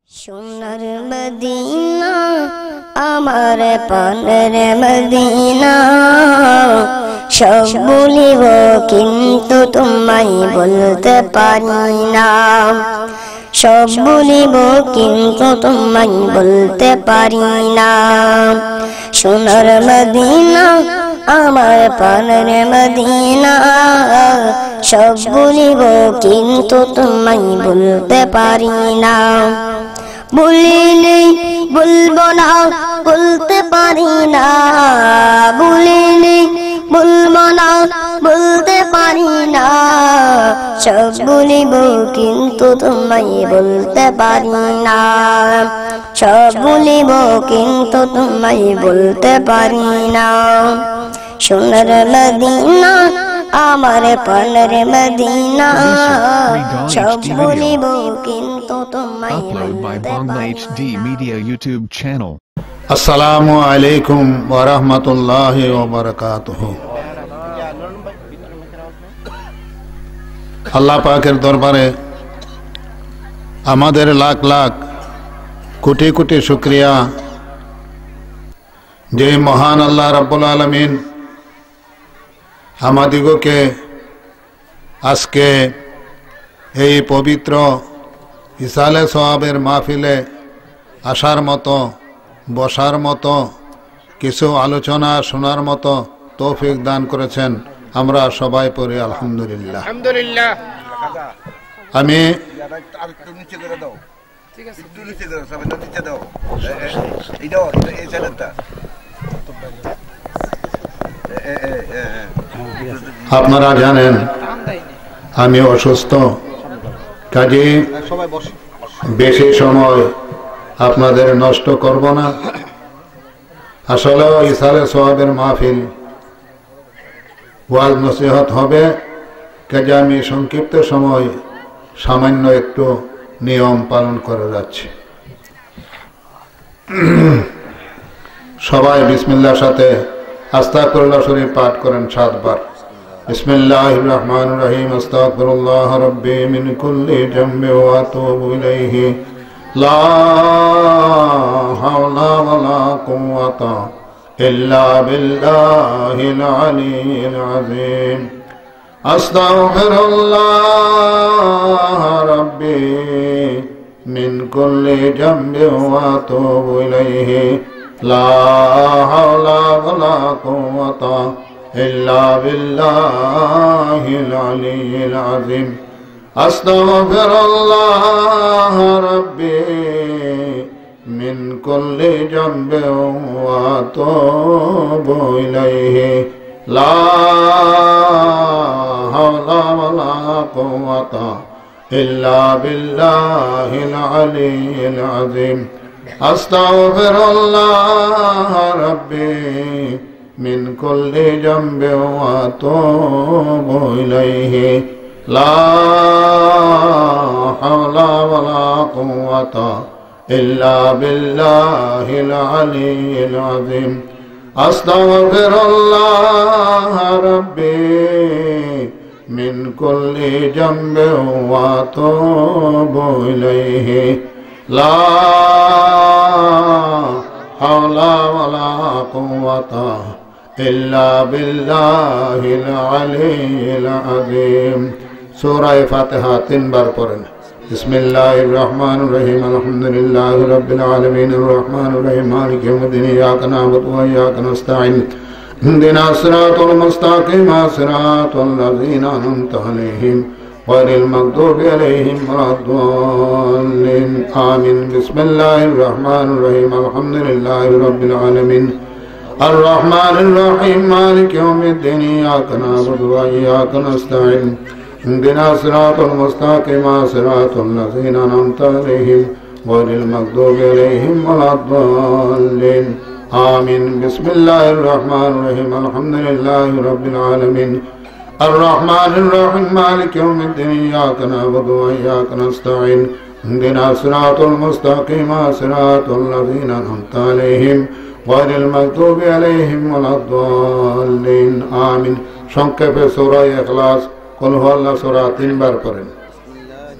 সোনার মদিনা আমার প্রাণের মদিনা, সব বলিব কিন্তু তোমায় বলতে পারি না। সব বলিব কিন্তু তোমায় বলতে পারি না। সোনার মদিনা আমার প্রাণের মদিনা, সব বলিব কিন্তু তোমায় বলতে পারি না। বলিলে বলবো না বলতে পারি না, বলিলে বলবো না বলতে পারি না। সব বলিব কিন্তু তোমায় বলতে পারি না। সব বলিব কিন্তু তোমায় বলতে পারি না। সোনার মদিনা আমার প্রাণের মদিনা, সব বলিব কিন্তু তোমায় বলতে পারি না। আসসালামু আলাইকুম ওয়া রাহমাতুল্লাহি ওয়া বারাকাতুহু। আল্লাহ পাকের দরবারে আমাদের লাখ লাখ কোটি কোটি শুকরিয়া, যে মহান আল্লাহ রাব্বুল আলামিন আমাদিগকে আজকে এই পবিত্র ইসালে সওয়াবের মাহফিলে আসার মতো, বসার মতো, কিছু আলোচনা শোনার মতো তৌফিক দান করেছেন। আমরা সবাই পড়ি আলহামদুলিল্লাহ। আমি আপনারা জানেন আমি অসুস্থ, কাজে বেশি সময় আপনাদের নষ্ট করব না। আসলে ইসালে সওয়াবের মাহফিল, ওয়াজ নসিহত হবে, কাজে আমি সংক্ষিপ্ত সময় সামান্য একটু নিয়ম পালন করে যাচ্ছি। সবাই বিসমিল্লাহর সাথে আস্তাগফিরুল্লাহ শরীফ পাঠ করেন 7 বার। বিসমিল্লাহির রহমানির রহিম। আস্তাগফিরুল্লাহ রাব্বি মিন কুল্লি জামবি ওয়া আতুবু ইলাইহি, লা হাওলা ওয়ালা কুওয়াতা ইল্লা বিল্লাহিল আলিয়্যিল আযীম। আস্তাগফিরুল্লাহ রাব্বি মিন কুল্লি জামবি ওয়া আতুবু ইলাইহি, লা হাওলা ওয়ালা কুওয়াতা ইল্লা বিল্লাহিল আলিয়্যিল আযীম। আস্তাগফিরুল্লাহ রাব্বি মিন কুল্লি জামবি ওয়া আতুবু ইলাইহি, লা হাওলা ওয়ালা কুওয়াতা ইল্লা বিল্লাহিল আলিয়্যিল আযীম। আস্তাগফিরুল্লাহ রাব্বি মিন কুল্লি জামবি ওয়া আতুবু ইলাইহি, লা হাওলা ওয়ালা কুওয়াতা ইল্লা বিল্লাহিল আলিয়্যিল আযীম। আস্তাগফিরুল্লাহ রাব্বি মিন কুল্লি জামবি ওয়া আতুবু ইলাইহি, লা হাওলা ওয়ালা কুওয়াতা ইল্লা বিল্লাহিল আলিয়্যিল আযীম। সূরা ফাতিহা 3 বার পড়েন। বিসমিল্লাহির রহমানির রহিম। আলহামদুলিল্লাহি রাব্বিল আলামিন, আর রহমানির রহিম, মালিকি ইয়াউমিদ্দিন। ইয়াকা না'বুদু ওয়া ইয়াকা নাস্তাঈন। ইহদিনাস সিরাতাল মুস্তাকিম, সিরাতাল লাযীনা আন'আমতা আলাইহিম গায়রিল মাগদুবি আলাইহিম ওয়ালাদ-দাল্লিন। আমিন। বিসমিল্লাহির রহমানির রহিম। আলহামদুলিল্লাহি রাব্বিল আলামিন, আর রহমানির রহিম, মালিকি ইয়াউমিদ্দিন। ইয়াকা না'বুদু ওয়া ইয়াকা নাস্তাঈন। ইহদিনাস সিরাতাল মুস্তাকিম, সিরাতাল লাযীনা আন'আমতা আলাইহিম গায়রিল মাগদুবি আলাইহিম ওয়ালাদ-দাল্লিন। আমিন। বিসমিল্লাহির রহমানির রহিম। আলহামদুলিল্লাহি রাব্বিল আলামিন, আর রহমানির রহিম, মালিকি ইয়াউমিদ্দিন। ইয়াকা না'বুদু ওয়া ইয়াকা নাস্তাঈন। ইহদিনাস সিরাতাল মুস্তাকিম, সিরাতাল লাযীনা আন'আমতা আলাইহিম গায়রিল মাগদুবি আলাইহিম ওয়ালাদ-দাল্লিন। আমিন। সংক্ষেপে সূরা ইখলাস, কুল হুয়াল্লাহু সূরা 3 বার করেন।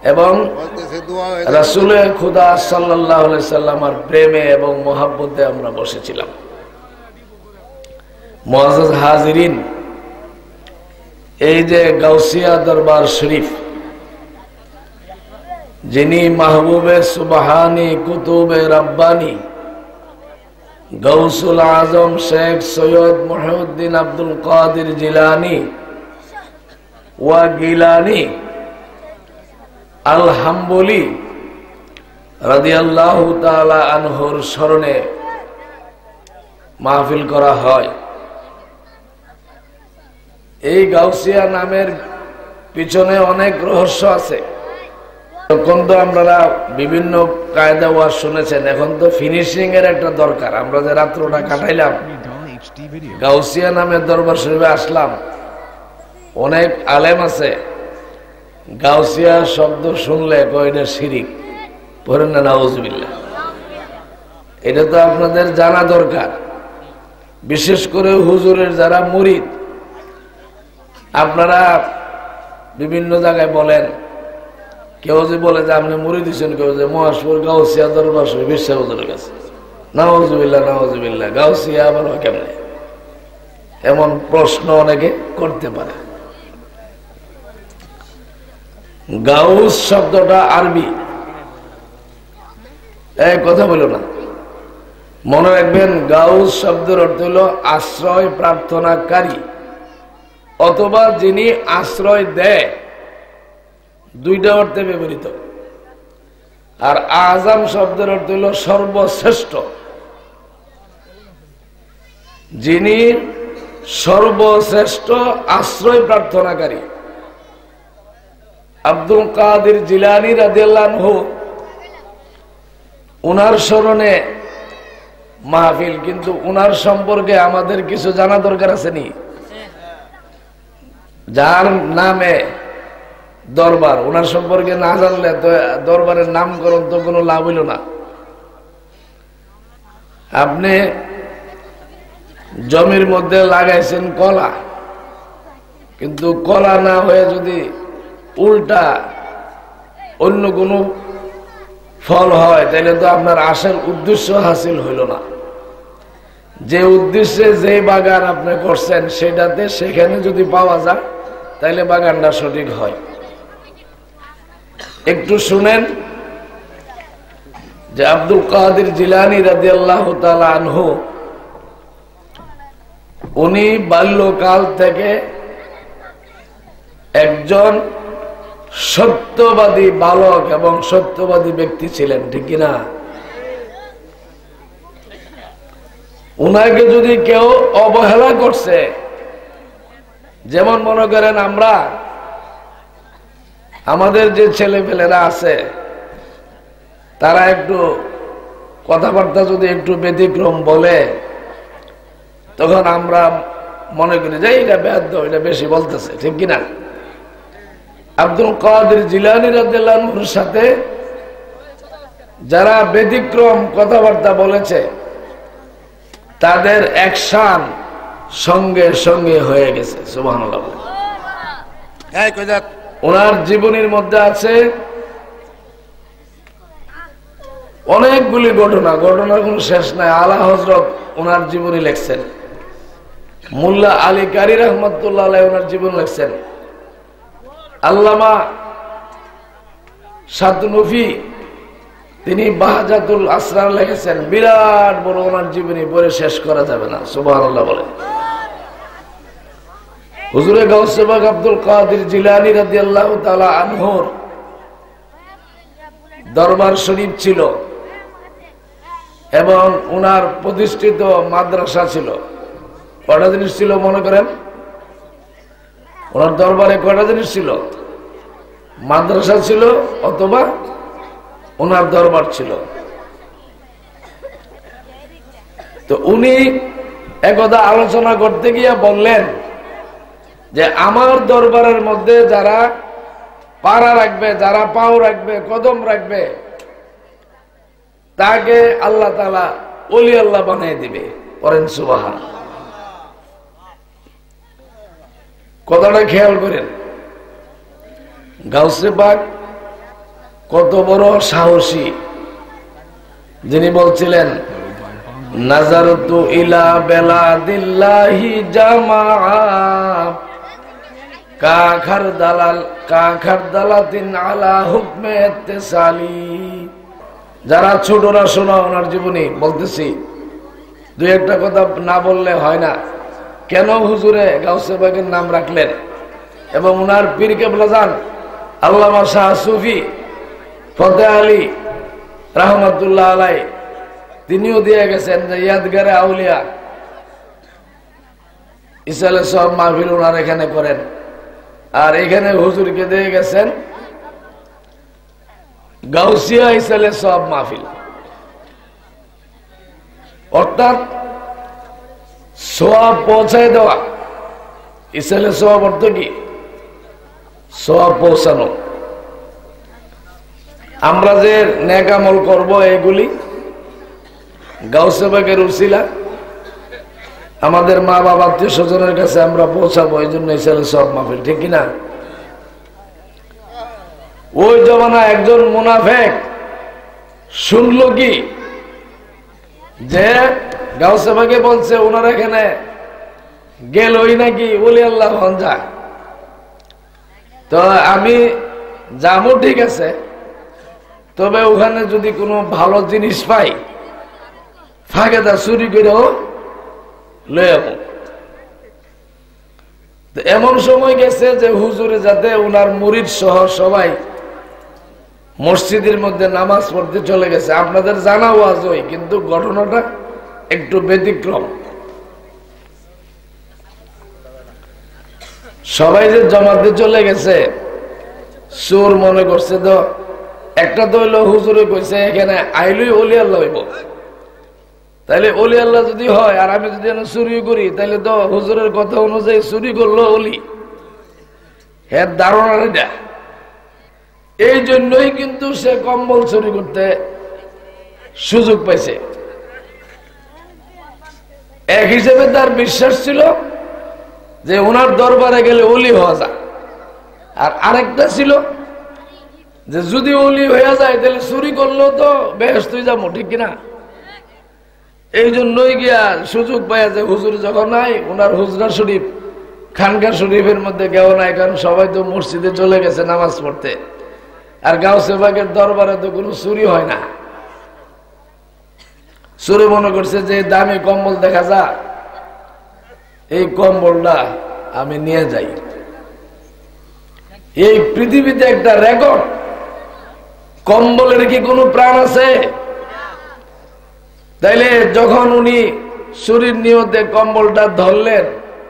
এবং রাসূলে খুদা সাল্লাল্লাহু আলাইহি সাল্লামের প্রেমে এবং মহব্বতে আমরা বসেছিলাম। মুআজ্জাজ হাজিরিন, এই যে গাউসিয়া দরবার শরীফ, যিনি মাহবুবে সুবহানি কুতুবে রব্বানি গাউসুল আজম শেখ সৈয়দ মুহিউদ্দিন আব্দুল কাদের জিলানী ওয়া গিলানী আল হাম্বলি রাদিয়াল্লাহু তাআলা আনহুর স্মরণে মাহফিল করা হয়। এই গাউসিয়া নামের পিছনে অনেক রহস্য আছে। তখন তো আপনারা বিভিন্ন কায়দা ওয়াজ শুনেছেন, এখন তো ফিনিশিং এর একটা দরকার। আমরা যে রাত্রটা কাটাইলাম গাউসিয়া নামের দরবার শরীফে আসলাম, অনেক আলেম আছে গাউসিয়া শব্দ শুনলে কয়টা শিরিক পড়েন না, নাউজুবিল্লাহ। এটা তো আপনাদের জানা দরকার, বিশেষ করে হুজুরের যারা মুরিদ। আপনারা বিভিন্ন জায়গায় বলেন, কেউ যে বলে যে আপনি মুরিদ দিচ্ছেন, কেউ যে মহাসপুর গাউসিয়া দরবার শরীফ বিশ্ব হুজুরের কাছে, নাউজুবিল্লাহ নাউজুবিল্লাহ, গাউসিয়া আবার কেমনে? এমন প্রশ্ন অনেকে করতে পারে। গাউস শব্দটা আরবি, এই কথা বলো না, মনে রাখবেন। গাউস শব্দের অর্থ হল আশ্রয় প্রার্থনাকারী অথবা যিনি আশ্রয় দেয়, দুইটা অর্থে ব্যবহৃত। আর আজম শব্দের অর্থ হল সর্বশ্রেষ্ঠ, যিনি সর্বশ্রেষ্ঠ আশ্রয় প্রার্থনাকারী। আব্দুল কাদের জিলানী রাদিয়াল্লাহু আনহু, উনার স্মরণে মাহফিল, কিন্তু উনার সম্পর্কে আমাদের কিছু জানা দরকার আছে নি? যার নামে দরবার, উনার সম্পর্কে না জানলে তো দরবারের নামকরণ তো কোনো লাভ হইল না। আপনি জমির মধ্যে লাগাইছেন কলা, কিন্তু কলা না হয়ে যদি উল্টা অন্য কোনো ফল হয়, তাহলে তো আপনার আসল উদ্দেশ্য হাসিল হইল না। যে উদ্দেশ্যে যে বাগান আপনি করছেন সেটাতে সেখানে যদি পাওয়া যায় তাহলে বাগানটা সঠিক হয়। একটু শুনেন যে আব্দুল কাদের জিলানী রাদিয়াল্লাহু তাআলা আনহু, উনি বাল্যকাল থেকে একজন সত্যবাদী বালক এবং সত্যবাদী ব্যক্তি ছিলেন, ঠিক কিনা? উনাকে যদি কেউ অবহেলা করছে, যেমন মনে করেন আমরা আমাদের যে ছেলেপেলেরা আছে তারা একটু কথাবার্তা যদি একটু ব্যতিক্রম বলে, তখন আমরা মনে করি যে এটা বেয়াদ্দ, এটা বেশি বলতেছে, ঠিক কিনা? আব্দুল কাদের জিলানী রাদিয়াল্লাহু আনহুর সাথে যারা ব্যতিক্রম কথাবার্তা বলেছে তাদের অ্যাকশন সঙ্গে সঙ্গে হয়ে গেছে। সুবহানাল্লাহ। ওনার জীবনীর মধ্যে আছে অনেকগুলি ঘটনা, ঘটনার কোন শেষ নাই। আলা হযরত ওনার জীবনী লিখছেন, মোল্লা আলী কারি রহমাতুল্লাহ আলাইহি ওনার জীবন লিখছেন, আল্লামা সাদনুফি তিনি বাহাজাতুল আসরার লিখেছেন। বিরাট বড় ওনার জীবনী, পড়ে শেষ করা যাবে না। সুবহানাল্লাহ বলেন। হুজুরে গাউসে পাক আব্দুল কাদের জিলানী রাদিয়াল্লাহু তাআলা আনহুর দরবার শরীফ ছিল এবং ওনার প্রতিষ্ঠিত মাদ্রাসা ছিল। কয়টা জিনিস ছিল মনে করেন? ওনার দরবারে কয়টা জিনিস ছিল? মাদ্রাসা ছিল অথবা ওনার দরবার ছিল। তো উনি একদা আলোচনা করতে গিয়ে বললেন যে আমার দরবারের মধ্যে যারা পাড়া রাখবে, যারা পাও রাখবে, কদম রাখবে, তাকে আল্লাহ তাআলা ওলি আল্লাহ বানিয়ে দিবে। পড়েন সুবহানাল্লাহ। কথাটা খেয়াল করেন। গাউসে পাক কত বড় সাহসী, যিনি বলছিলেন নাজারতু ইলা বেলাদিল্লাহি জামাআ কাখারদালাতিন আলা হুকমে ইত্তিসালি। যারা ছোটরা শোনা ওনার জীবনী বলতেছি, দুই একটা কথা না বললে হয় না। কেন হুজুরে গাউসে বাগের নাম রাখলেন এবং ওনার পীর কেবলা যান আল্লামা শাহ সুফি ফতে আলী রহমতুল্লাহ আলাই, তিনিও দিয়ে গেছেন যে ইয়াদগারে আউলিয়া ইসালে সব মাহফিল ওনার এখানে করেন। আর এখানে হুজুরকে দিয়ে গেছেন গাউসিয়া ইসালে সব মাহফিল, অর্থাৎ সোয়াব পৌঁছায় দেওয়া। ইসালে সোয়াব অর্থ কি? সোয়াব পৌঁছানো। আমরা যে নেক আমল করবো এগুলি গাউসে বাগের উসিলা আমাদের মা বাবা আত্মীয় স্বজনের কাছে আমরা পৌঁছাবো, এই জন্য ইসালে সব মাহফিল, ঠিক কিনা? ওই জমানা একজন মুনাফেক শুনলো কি যে গাউসে বাগে বলছে ওনার এখানে গেলই নাকি ওলি আল্লাহ হন যা, তো আমি যাবো ঠিক আছে, তবে ওখানে যদি কোনো ভালো জিনিস পাই ফাঁকেদা চুরি করেও লয়ে যাবো। এমন সময় গেছে যে হুজুরে যাতে ওনার মুরিদ সহ সবাই মসজিদের মধ্যে নামাজ পড়তে চলে গেছে। আপনাদের জানা ওয়াজ হয়, কিন্তু ঘটনাটা একটু ব্যতিক্রম। সবাই যে জমাতে চলে গেছে, চোর মনে করছে তো একটা তো হইলো হুজুরে কইছে এখানে আইলই ওলি আল্লাহ হইব, তাইলে ওলি আল্লাহ যদি হয় আর আমি যদি চুরি করি তাইলে তো হুজুরের কথা অনুযায়ী চুরি করলো ওলি, হ্যাঁ ধারণা এটা। এই জন্যই কিন্তু সে কম্বল চুরি করতে সুযোগ পাইছে। এক হিসেবে তার বিশ্বাস ছিল যে ওনার দরবারে গেলে ওলি হওয়া যায়, আর আরেকটা ছিল যে যদি ওলি হয়ে যায় তাহলে চুরি করলেও তো বেহেশতই যাবো, ঠিক কিনা? এই জন্যই গিয়া সুযোগ পায় যে হুজুর যখন নাই ওনার হুজরা শরীফ খানকা শরীফের মধ্যে কেউ নাই, কারণ সবাই তো মসজিদে চলে গেছে নামাজ পড়তে। আর গাউসে বাগের দরবারে তো কোনো চুরি হয় না। চুরি মনে করছে যে দামি কম্বল দেখা যা, এই কম্বলটা আমি নিয়ে যাই। এই পৃথিবীতে একটা রেকর্ড, কম্বলের কি কোনো প্রাণ আছে? তাইলে যখন উনি চুরির নিয়তে কম্বলটা ধরলেন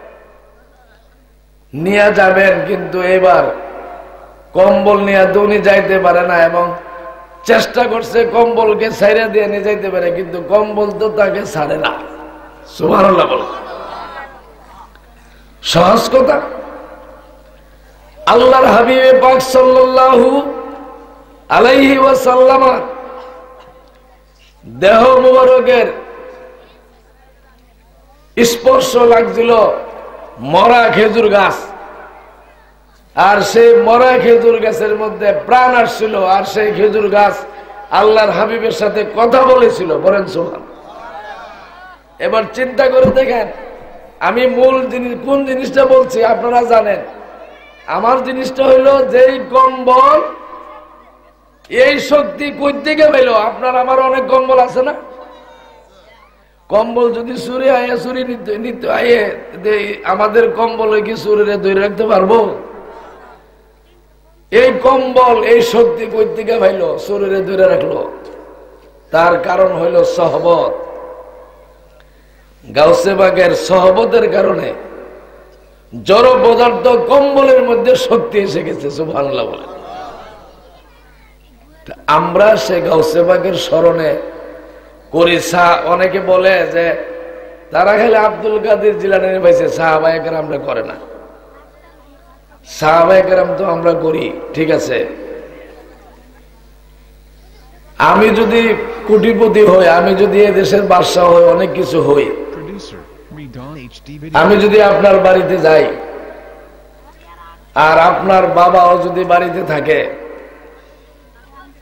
নিয়ে যাবেন, কিন্তু এবার কম্বল নিয়ে তো উনি যাইতে পারে না এবং চেষ্টা করছে কম্বলকে ছাইড়া দিয়ে নিয়ে যাইতে পারে, কিন্তু কম্বল তো তাকে ছাড়ে না। সুবহানাল্লাহ বল। সহজ কথা। আল্লাহর হাবিবে পাক সাল্লাল্লাহু আলাইহি ওয়াসাল্লাম দেহ মুবারকের স্পর্শ লাগছিল মরা খেজুর গাছ, আর সেই মরা খেজুর গাছের মধ্যে প্রাণ আসছিল, আর সেই খেজুর গাছ আল্লাহর হাবিবের সাথে কথা বলেছিল। বলেন সুবহান। এবার চিন্তা করে দেখেন, আমি মূল জিনিস কোন জিনিসটা বলছি আপনারা জানেন। আমার জিনিসটা হইলো যেই কম্বল, এই শক্তি কই থেকে পেল? আপনার আমার অনেক কম্বল আছে না? কম্বল যদি চুরি আয়ে চুরি নিতে আয়ে আমাদের কম্বল কি চুরিরে ধরে রাখতে পারবো? এই কম্বল এই শক্তি কই থেকে পাইল চুরিরে ধরে রাখলো? তার কারণ হইল সহবত। গাউসে বাগের সহবতের কারণে জড় পদার্থ কম্বলের মধ্যে শক্তি এসে গেছে। সুবহানাল্লাহ বলে। আমরা সে গাউসে বাগের স্মরণে করি। অনেকে বলে যে তারা খালি আব্দুল কাদের জিলানীর পাইছে, সাহাবায়ে কেরামরা করে না। সাহাবায়ে কেরাম তো আমরা করি, ঠিক আছে। আমি যদি কোটিপতি হই, আমি যদি এ দেশের বাদশা হই, অনেক কিছু হই, আমি যদি আপনার বাড়িতে যাই আর আপনার বাবাও যদি বাড়িতে থাকে,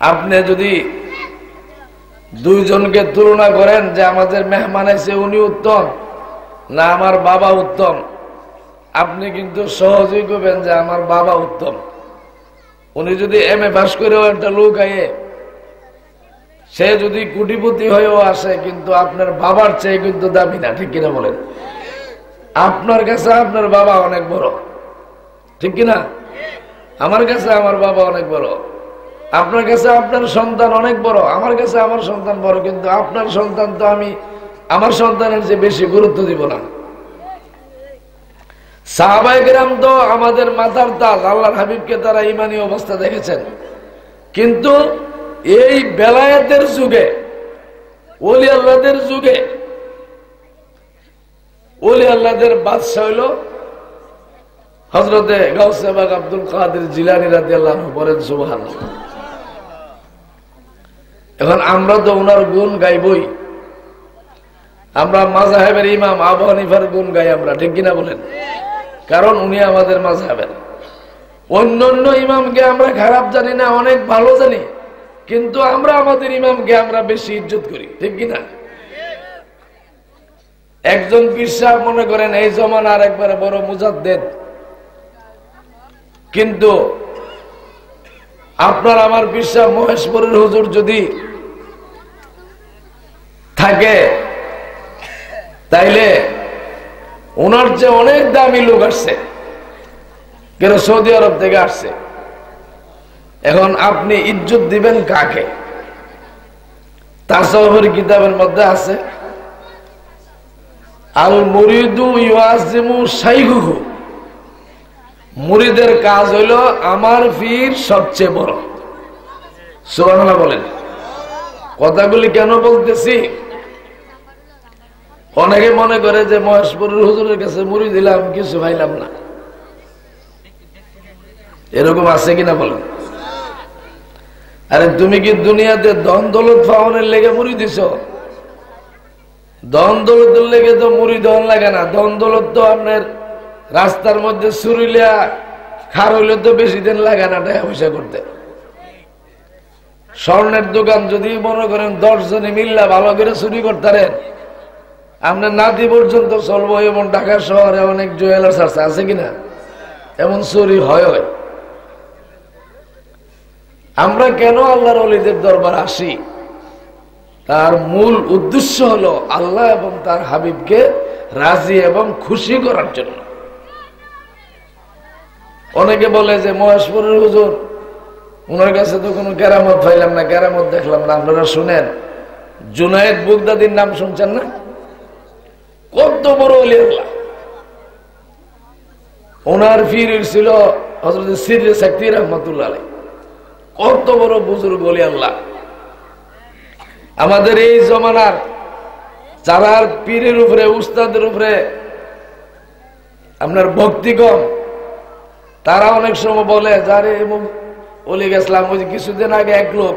আপনি যদি দুইজনকে তুলনা করেন যে আমাদের মেহমান এসে উনি উত্তম না আমার বাবা উত্তম, আপনি কিন্তু সহজেই করবেন যে আমার বাবা উত্তম। উনি যদি এমএ পাস করেও একটা লোক আয়ে, সে যদি কোটিপতি হয়েও আসে, কিন্তু আপনার বাবার চেয়ে কিন্তু দামি না, ঠিক কিনা বলেন? আপনার কাছে আপনার বাবা অনেক বড়, ঠিক কিনা? আমার কাছে আমার বাবা অনেক বড়, আপনার কাছে আপনার সন্তান অনেক বড়, আমার কাছে আমার সন্তান বড়, কিন্তু আপনার সন্তান তো আমি আমার সন্তানের চেয়ে বেশি গুরুত্ব দিব না। সাহাবায়ে কেরাম তো আমাদের মাথার তাজ, আল্লাহর হাবিবকে তারা ঈমানী অবস্থা দেখেছেন, কিন্তু এই বেলায়েতের যুগে, ওলি আল্লাহদের যুগে, ওলি আল্লাহদের বাদশা হইল হযরতে গাউসে পাক আব্দুল কাদের জিলানী রাদিয়াল্লাহু আনহু। বলেন সুবহানাল্লাহ। এখন আমরা তো ওনার গুণ গাইবই, আমরা মাযহাবের ইমাম আবু হানিফার গুণ গাই আমরা, ঠিক কিনা বলেন? কারণ উনি আমাদের মাযহাবের। অন্যান্য ইমামকে আমরা খারাপ জানি না, অনেক ভালো জানি, কিন্তু আমরা আমাদের ইমামকে আমরা বেশি ইজ্জত করি, ঠিক কিনা? একজন পীর সাহেব মনে করেন এই জমানার একবারে বড় মুজাদ্দিদ, কিন্তু আপনার আমার পীর সাহেব মহেশপুরের হুজুর যদি থাকে, তাইলে ওনার যে অনেক দামি লোক আসছে, কেন সৌদি আরব থেকে আসছে। এখন আপনি ইজ্জত দিবেন কাকে? তাসাউফের কিতাবের মধ্যে আছে আল মুরিদু ইউআযিমু শাইখুহু, মুরিদের কাজ হইল আমার পীর সবচেয়ে বড়। সুবহানাল্লাহ বলেন। কথাগুলি কেন বলতেছি? অনেকে মনে করে যে মহেশপুরের হুজুরের কাছে মুড়ি দিলাম কিছু পাইলাম না, এরকম আছে কিনা বলেন? আরে তুমি কি দুনিয়াতে ধন দৌলত পাওয়ানোর লেগে মুড়ি দিছ? ধন দৌলতের লেগে তো মুড়ি ধন লাগে না। ধন দৌলত তো আপনার রাস্তার মধ্যে চুরিলিয়া খার হইলে তো বেশি দিন লাগে না টাকা পয়সা করতে। স্বর্ণের দোকান যদি মনে করেন 10 জনে মিল্লা ভালো করে চুরি করতারেন, আপনার নাতি পর্যন্ত চলবো। এমন ঢাকা শহরে অনেক জুয়েলার্স আছে কিনা, এমন চুরি হয়। আমরা কেন আল্লাহর ওলিদের দরবার আসি? তার মূল উদ্দেশ্য হলো আল্লাহ এবং তার হাবিবকে রাজি এবং খুশি করার জন্য। অনেকে বলে যে মহেশপুরের হুজুর, ওনার কাছে তো কোনো কেরামত পাইলাম না, কেরামত দেখলাম না। আপনারা শুনেন, জুনায়েদ বাগদাদীর নাম শুনছেন না? কত বড় ওলি আল্লাহ। ওনার পীর ছিল হযরত সিররি সাকতি রাহমাতুল্লাহ আলাইহি। কত বড় বুজুর্গ ওলি আল্লাহ। আমাদের এই জমানার যারা পীরের উপরে, উস্তাদের উপরে আপনার ভক্তি কম, তারা অনেক সময় বলে যারে ওলি গেছিলাম। ওই কিছুদিন আগে এক লোক,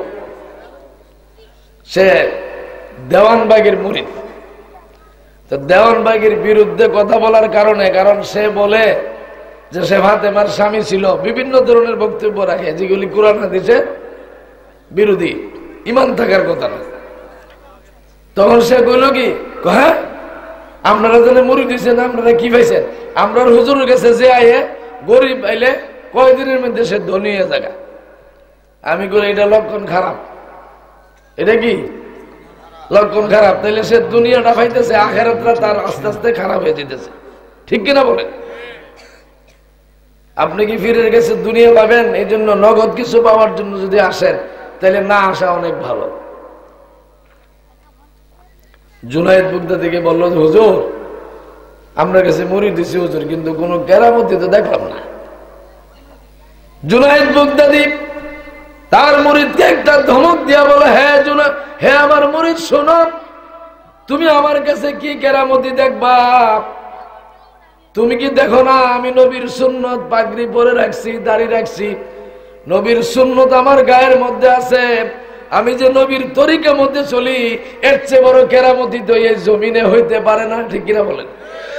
সে দেওয়ানবাগের মুরিদ, তো দেওয়ানবাগের বিরুদ্ধে কথা বলার কারণে, কারণ সে বলে যে সে ফাতেমার স্বামী ছিল, বিভিন্ন ধরনের বক্তব্য রাখে যেগুলি কোরআন হাদিসের বিরোধী, ঈমান থাকার কথা না। তখন সে কইল কি, হ্যাঁ আপনারা যেন মুরিদ দিচ্ছেন, আপনারা কি পাইছেন? আমরা হুজুরের কাছে যে আয়ে গরিব আইলে কয়দিনের মধ্যে সে ধনী হয়ে জায়গা। আমি করি এটা লক্ষণ খারাপ। এটা কি লক্ষণ খারাপ? তাইলে সে দুনিয়াটা পাইতেছে, আখিরাতটা তার আস্তে আস্তে খারাপ হয়ে যেতেছে, ঠিক কিনা বলেন? আপনি কি পীরের কাছে দুনিয়া পাবেন? এই জন্য নগদ কিছু পাওয়ার জন্য যদি আসেন, তাহলে না আসা অনেক ভালো। জুনায়েদ বাগদাদীকে বলল, হুজুর আপনার কাছে মুরিদ দিছি হুজুর, কিন্তু কোন কেরামতি তো দেখলাম না। জুনায়েদ বাগদাদী তার মুরিদকে একটা ধমক দিয়া বলে, হে আমার মুরিদ শোনো, তুমি আমার কাছে কি কেরামতি দেখবা? তুমি কি দেখো না আমি নবীর সুন্নত পাগড়ি পরে রাখছি, দাড়ি রাখছি, নবীর সুন্নত আমার গায়ের মধ্যে আছে, আমি যে নবীর তরিকার মধ্যে চলি, এর চেয়ে বড় কেরামতি তো এই জমিনে হইতে পারে না, ঠিক কিনা বলেন?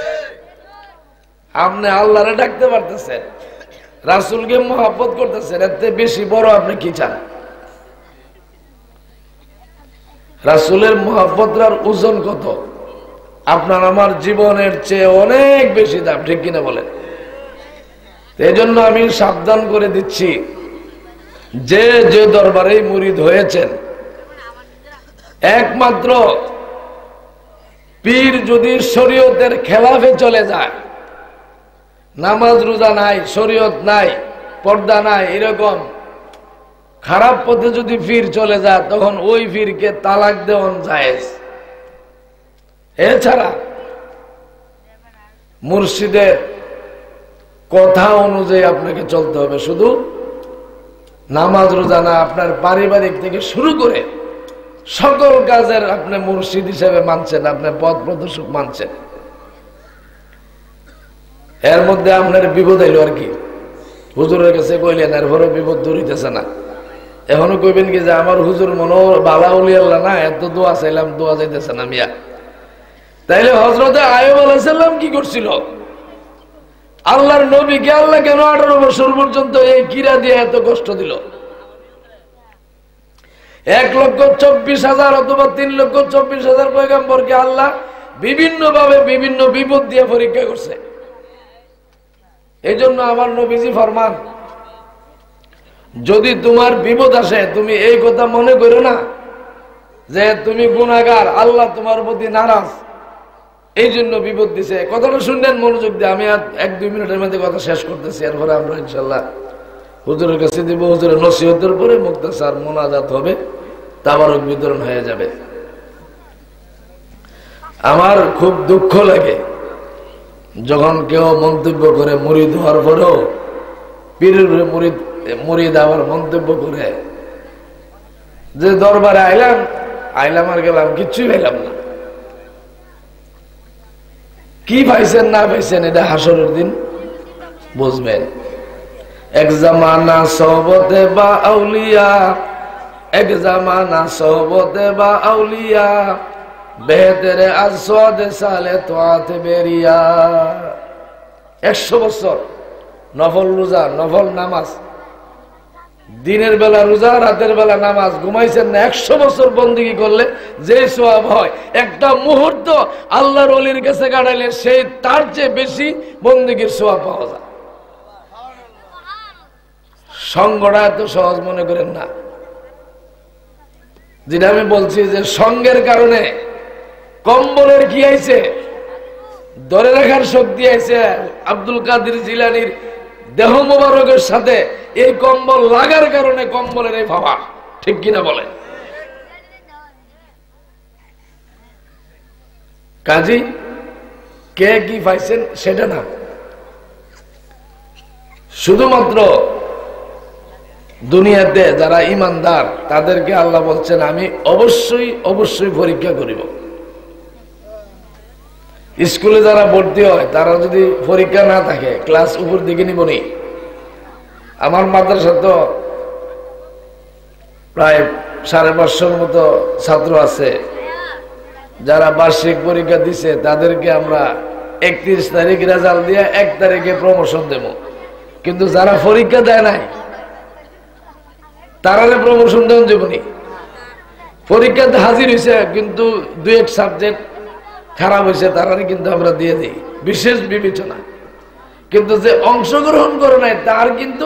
আপনি আল্লাহরে ডাকতে পারতেছেন, রাসূলকে মহব্বত করতেছেন, এর চেয়ে বেশি বড় আপনি কি চান? রাসূলের মহব্বতের ওজন কত? আপনার আমার জীবনের চেয়ে অনেক বেশি দাম, ঠিক কিনা বলেন? এই জন্য আমি সাবধান করে দিচ্ছি, যে যে দরবারে মুরিদ হয়েছেন, একমাত্র পীর যদি শরীয়তের খেলাফে চলে যায়, নামাজ রোজা নাই, শরীয়ত নাই, পর্দা নাই, এরকম খারাপ পথে যদি পীর চলে যায়, তখন ওই পীরকে তালাক দেওয়া জায়েজ। এছাড়া মুর্শিদের কথা অনুযায়ী আপনাকে চলতে হবে। শুধু নামাজ রোজা না, আপনার পারিবারিক থেকে শুরু করে সকল কাজের আপনি মুর্শিদ হিসেবে মানছেন, আপনার পথ প্রদর্শক মানছেন। এর মধ্যে আপনার বিপদ এলো আর কি, হুজুরের কাছে কইলেন, এরপরে বিপদ দূর হইতেছে না। এখনো কইবেন কি যে আমার হুজুর মনে বালা উলি আল্লাহ না, এত দোয়া চাইলাম, দোয়া যাইতেছে না মিয়া। তাইলে হযরতে আইয়ুব আলাইহিস সালাম কি করছিল? আল্লাহর নবীকে আল্লাহ কেন 18 বছর পর্যন্ত এই কিরা দিয়ে এত কষ্ট দিল? 1,24,000 অথবা 3,24,000 পয়গম্বরকে আল্লাহ বিভিন্ন ভাবে বিভিন্ন বিপদ দিয়ে পরীক্ষা করছে। এই জন্য আমার নবীজি ফরমান, যদি তোমার বিপদ আসে, তুমি এই কথা মনে করো না যে তুমি গুনাহগার, আল্লাহ তোমার প্রতি নারাজ, এই জন্য বিপদ দিছে। কথাটা শুনলেন মনোযোগ দিয়ে। আমি 1-2 মিনিটের মধ্যে কথা শেষ করতেছি, এরপরে আমরা ইনশাল্লাহ হুজুরের কাছে দিব। হুজুরের নসিহতের পরে মুক্তাসার মোনাজাত হবে, তাবারক বিতরণ হয়ে যাবে। আমার খুব দুঃখ লাগে যখন কেউ মন্তব্য করে মুরিদ হওয়ার পরেও পীরের মুরিদ আবার মন্তব্য করে যে দরবারে আইলাম আর গেলাম, কিচ্ছুই পাইলাম না। কি পাইছেন না পাইছেন এটা হাসরের দিন বুঝবেন। এক জামানা সোহবতে বা আউলিয়া, এক জামানা সোহবতে বা আউলিয়া, বেহতেরে আসওয়াদে সালে তোয়াতে বেরিয়া। 100 বছর নফল রোজা, নফল নামাজ, দিনের বেলা রোজা, রাতের বেলা নামাজ, ঘুমাইছেন না, 100 বছর বন্দেগী করলে যে সওয়াব হয়, একটা মুহূর্ত আল্লাহর ওলির কাছে কাটাইলে সেই তার চেয়ে বেশি বন্দেগীর সওয়াব পাওয়া যায়। সঙ্গটা এত সহজ মনে করেন না। যেটা আমি বলছি যে সঙ্গের কারণে কম্বলের কি আইছে, ধরে রাখার শক্তি আইছে। আব্দুল কাদের জিলানীর দেহ মোবারকের সাথে এই কম্বল লাগার কারণে কম্বলের এই ভাবা, ঠিক কিনা বলে? কাজী কে কি পাইছেন সেটা না, শুধুমাত্র দুনিয়াতে যারা ইমানদার তাদেরকে আল্লাহ বলছেন আমি অবশ্যই পরীক্ষা করিব। স্কুলে যারা ভর্তি হয় তারা যদি পরীক্ষা না থাকে, ক্লাস উপর দিকে নিবনি। আমার মাদ্রাসা তো প্রায় 550 মতো ছাত্র আছে, যারা বার্ষিক পরীক্ষা দিছে তাদেরকে আমরা 31 তারিখ রেজাল্ট দিয়ে 1 তারিখে প্রমোশন দেব। কিন্তু যারা পরীক্ষা দেয় নাই তারা প্রমোশন দেন যাবনি। পরীক্ষাতে হাজির হয়েছে কিন্তু 2-1 সাবজেক্ট খারাপ হয়েছে, তারাই কিন্তু আমরা দিয়ে দিই বিশেষ বিবেচনা। কিন্তু যে অংশগ্রহণ করে নাই তার কিন্তু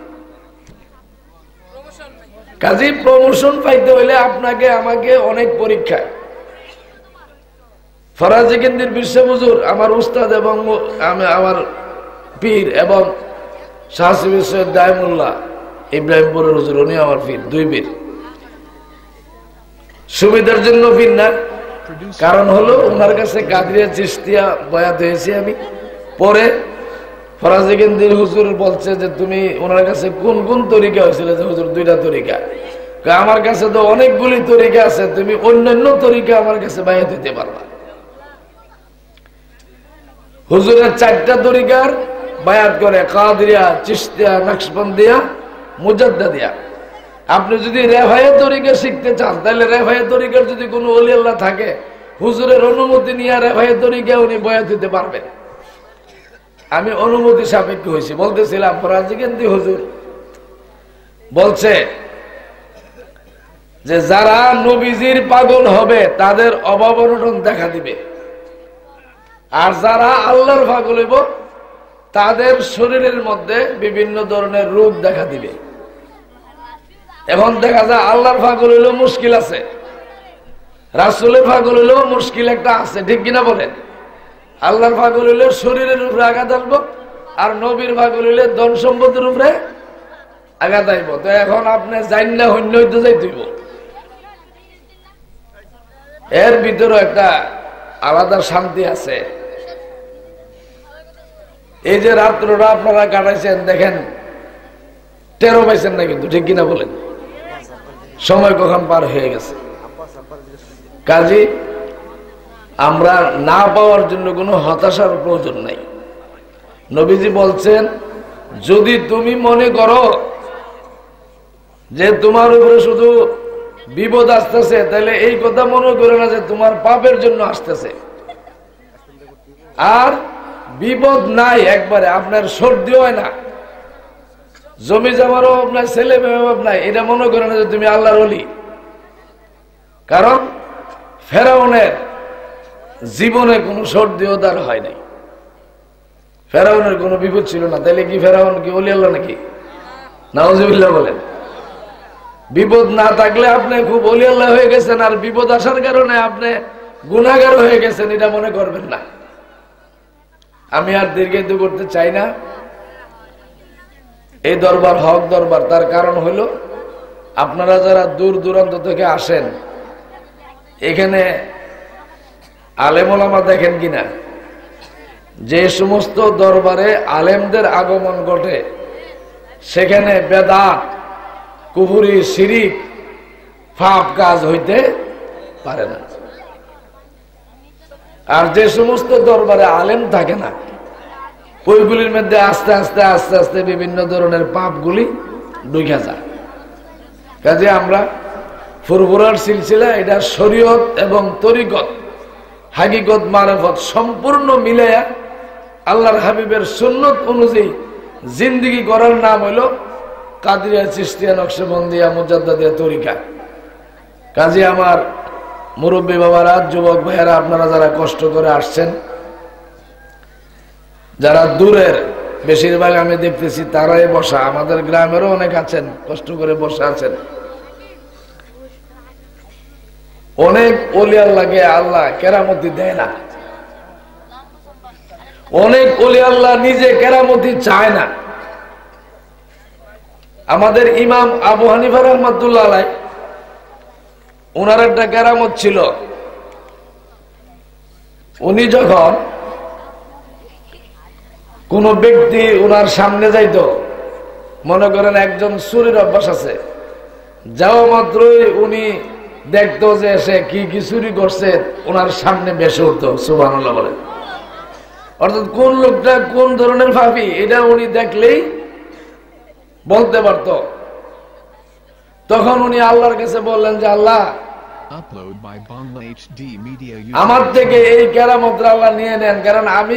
কাজে প্রমোশন পাইতে হইলে আপনাকে আমাকে অনেক পরীক্ষা। ফরাজি কেন্দ্রের বিশ্ব হুজুর আমার উস্তাদ এবং আমার পীর, এবং শাহসি বিশ্ব দায়মুল্লাহ ইব্রাহিমপুরের হুজুর, উনি আমার পীর, 2 পীর। সুবিধার জন্য পীর না, কারণ হলো ওনার কাছে কাদরিয়া চিশতিয়া বয়াত হয়েছি আমি। পরে ফরাজি কেন্দ্রের হুজুর বলছে যে তুমি ওনার কাছে কোন কোন তরিকা হয়েছিল, যে হুজুর 2টা তরিকা। আমার কাছে তো অনেকগুলি তরিকা আছে, তুমি অন্যান্য তরিকা আমার কাছে বায়াত দিতে পারবা। হুজুরের 4টা তরিকার বায়াত করে, কাদরিয়া, চিশতিয়া, নকশবন্দিয়া, মুজাদ্দিদিয়া। আপনি যদি রেফায়ে তরিকা শিখতে চান তাহলে রেফায়ে তরিকার যদি কোনো ওলি আল্লাহ থাকে, হুজুরের অনুমতি নিয়ে রেফায়ে তরিকা উনি বয়াত দিতে পারবেন। আমি অনুমতি সাপেক্ষ হয়েছি। বলতেছিলাম ফরাজি কেন্দ্রি হুজুর বলছে যে যারা নবীজির পাগল হবে তাদের অভাব অনটন দেখা দিবে, আর যারা আল্লাহর পাগল হইব তাদের শরীরের মধ্যে বিভিন্ন ধরনের রোগ দেখা দিবে। এখন দেখা যায় আল্লাহর পাগল হইলেও মুশকিল আছে, রাসূলের পাগল হইলেও মুশকিল একটা আছে, ঠিক কিনা বলেন? আল্লাহর পাগল হইলে শরীরের উপরে আঘাত আসবো, আর নবীর পাগল হইলে ধন সম্পদের উপরে আঘাত আসব। তো এখন আপনি জানলে হন্য হইতে যাইতেইব। এর ভিতরে একটা আলাদা শান্তি আছে। এই যে রাত্রটা আপনারা কাটাইছেন, দেখেন টেরো পাইছেন না কিন্তু, ঠিক কিনা বলেন? সময় কখন পার হয়ে গেছে। কাজী আমরা না পাওয়ার জন্য কোনো হতাশার প্রয়োজন নাই। নবীজি বলছেন, যদি তুমি মনে করো যে তোমার উপরে শুধু বিপদ আসতেছে, তাহলে এই কথা মনে করো না যে তোমার পাপের জন্য আসতেছে। আর বিপদ নাই, একবারে আপনার সর্দি হয় না, জমি জমারও অভাব নাই, ছেলে মেয়ে অভাব নাই, এটা মনে করো না যে তুমি আল্লাহর ওলি। কারণ ফেরাউনের জীবনে কোনো সর্দিও তার হয় নাই, ফেরাউনের কোনো বিপদ ছিল না। তাহলে কি ফেরাউন কি ওলি আল্লাহ নাকি? নাউজুবিল্লাহ বলেন। বিপদ না থাকলে আপনি খুব ওলি আল্লাহ হয়ে গেছেন, আর বিপদ আসার কারণে আপনি গুনাহগার হয়ে গেছেন, এটা মনে করবেন না। আমি আর দীর্ঘায়িত করতে চাই না। এই দরবার হক দরবার, তার কারণ হলো আপনারা যারা দূর দূরান্ত থেকে আসেন, এখানে আলেম ওলামা দেখেন কিনা, যে সমস্ত দরবারে আলেমদের আগমন ঘটে সেখানে বেদাত, কুফরি, শিরিক, পাপ কাজ হইতে পারে না। আর যে সমস্ত দরবারে আলেম থাকে না, ওইগুলির মধ্যে আস্তে আস্তে আস্তে আস্তে বিভিন্ন ধরনের পাপগুলি ঢুকে যায়। কাজে আমরা ফুরফুরার সিলসিলা, এটা শরীয়ত এবং তরিকত, হাকিকত, মারিফত সম্পূর্ণ মিলাইয়া আল্লাহর হাবিবের সুন্নত অনুযায়ী জিন্দেগি করার নাম হইল কাদিরিয়া, চিশতিয়া, নকশবন্দিয়া, মুজাদ্দিদিয়া তরিকা। কাজে আমার মুরব্বী বাবারা, যুবক ভাইয়েরা, আপনারা যারা কষ্ট করে আসছেন, যারা দূরের, বেশিরভাগ আমি দেখতেছি তারাই বসা, আমাদের গ্রামেরও অনেক আছেন কষ্ট করে বসে আছেন। অনেক ওলি আল্লাহকে আল্লাহ কেরামতি দেয় না, অনেক ওলি আল্লাহ নিজে কেরামতি চায় না। আমাদের ইমাম আবু হানিফা রাহমাতুল্লাহ আলাইহি, ওনার একটা কেরামত ছিল। উনি যখন কোন ব্যক্তি ওনার সামনে যাইতো, মনে করেন একজন চুরির অভ্যাস আছে, যাওয়া মাত্রই উনি দেখতো যে সে কি কি চুরি করছে, ওনার সামনে বেশি উঠতো, সুবহানাল্লাহ বলে। অর্থাৎ কোন লোকটা কোন ধরনের পাপী এটা উনি দেখলেই বলতে পারত। তখন উনি আল্লাহর কাছে বললেন যে আল্লাহ, আমার থেকে এই কেরামতটা আল্লাহ নিয়ে নেন, কারণ আমি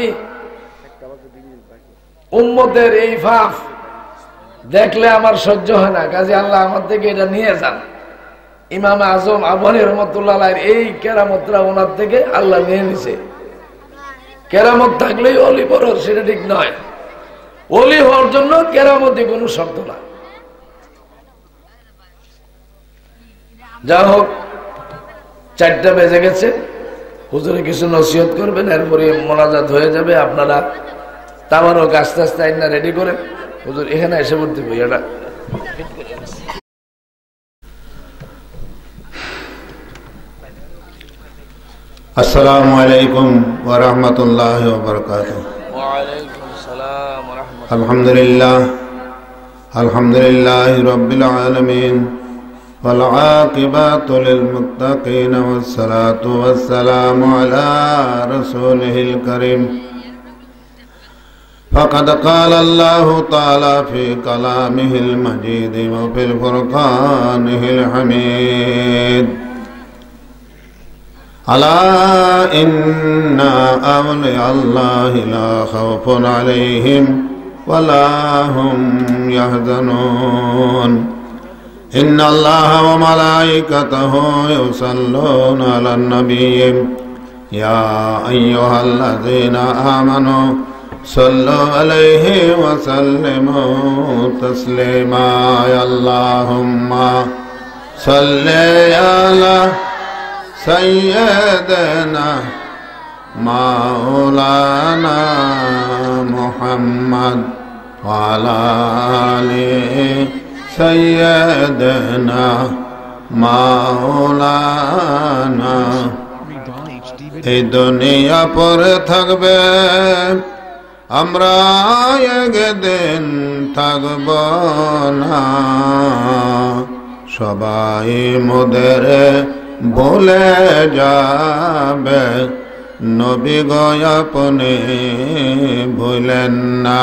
উম্মতের এই পাপ দেখলে আমার সহ্য হয় না। কাজে আল্লাহ আমার থেকে এটা নিয়ে যান। ইমাম আজম আবু হানিফা রাহমাতুল্লাহ আলাইহির এই কেরামতটা ওনার থেকে আল্লাহ নিয়ে নিছে। কেরামত থাকলেই অলি বড়, সেটা ঠিক নয়। অলি হওয়ার জন্য কেরামতি কোনো শর্ত না। যা হোক, 4টা বেজে গেছে, হুজুরে কিছু নসিহত করবেন, এরপরে মোনাজাত হয়ে যাবে। আপনারা তামারও আস্তে আস্তে আইনা রেডি করেন। হুজুর এখানে এসে পড়তে বইটা আসসালামু আলাইকুম ওয়া রাহমাতুল্লাহি ওয়া বারাকাতুহু। ওয়া আলাইকুম আসসালাম ওয়া রাহমাতুল্লাহ। আলহামদুলিল্লাহ, আলহামদুলিল্লাহি রাব্বিল আলামিন, ওয়াল আকিবাতু লিল মুত্তাকিন, ওয়াস সালাতু ওয়াস সালামু আলা রাসূলিল কারীম। فقد قال الله تعالى في كلامه المجيد وفي الفرقانه الحميد: ألا إن أولياء الله لا خوف عليهم ولا هم يحزنون إن الله وملائكته يصلون على النبي يا أيها الذين آمنوا صلوا عليه وسلموا تسليما اللهم صل على سيدنا مولانا محمد وعلى آله سيدنا مولانا এই দুনিয়া পরে থাকবে আমরা একদিন থাকব না সবাই মোদের ভুলে যাবে নবী গো আপনি ভুলেন না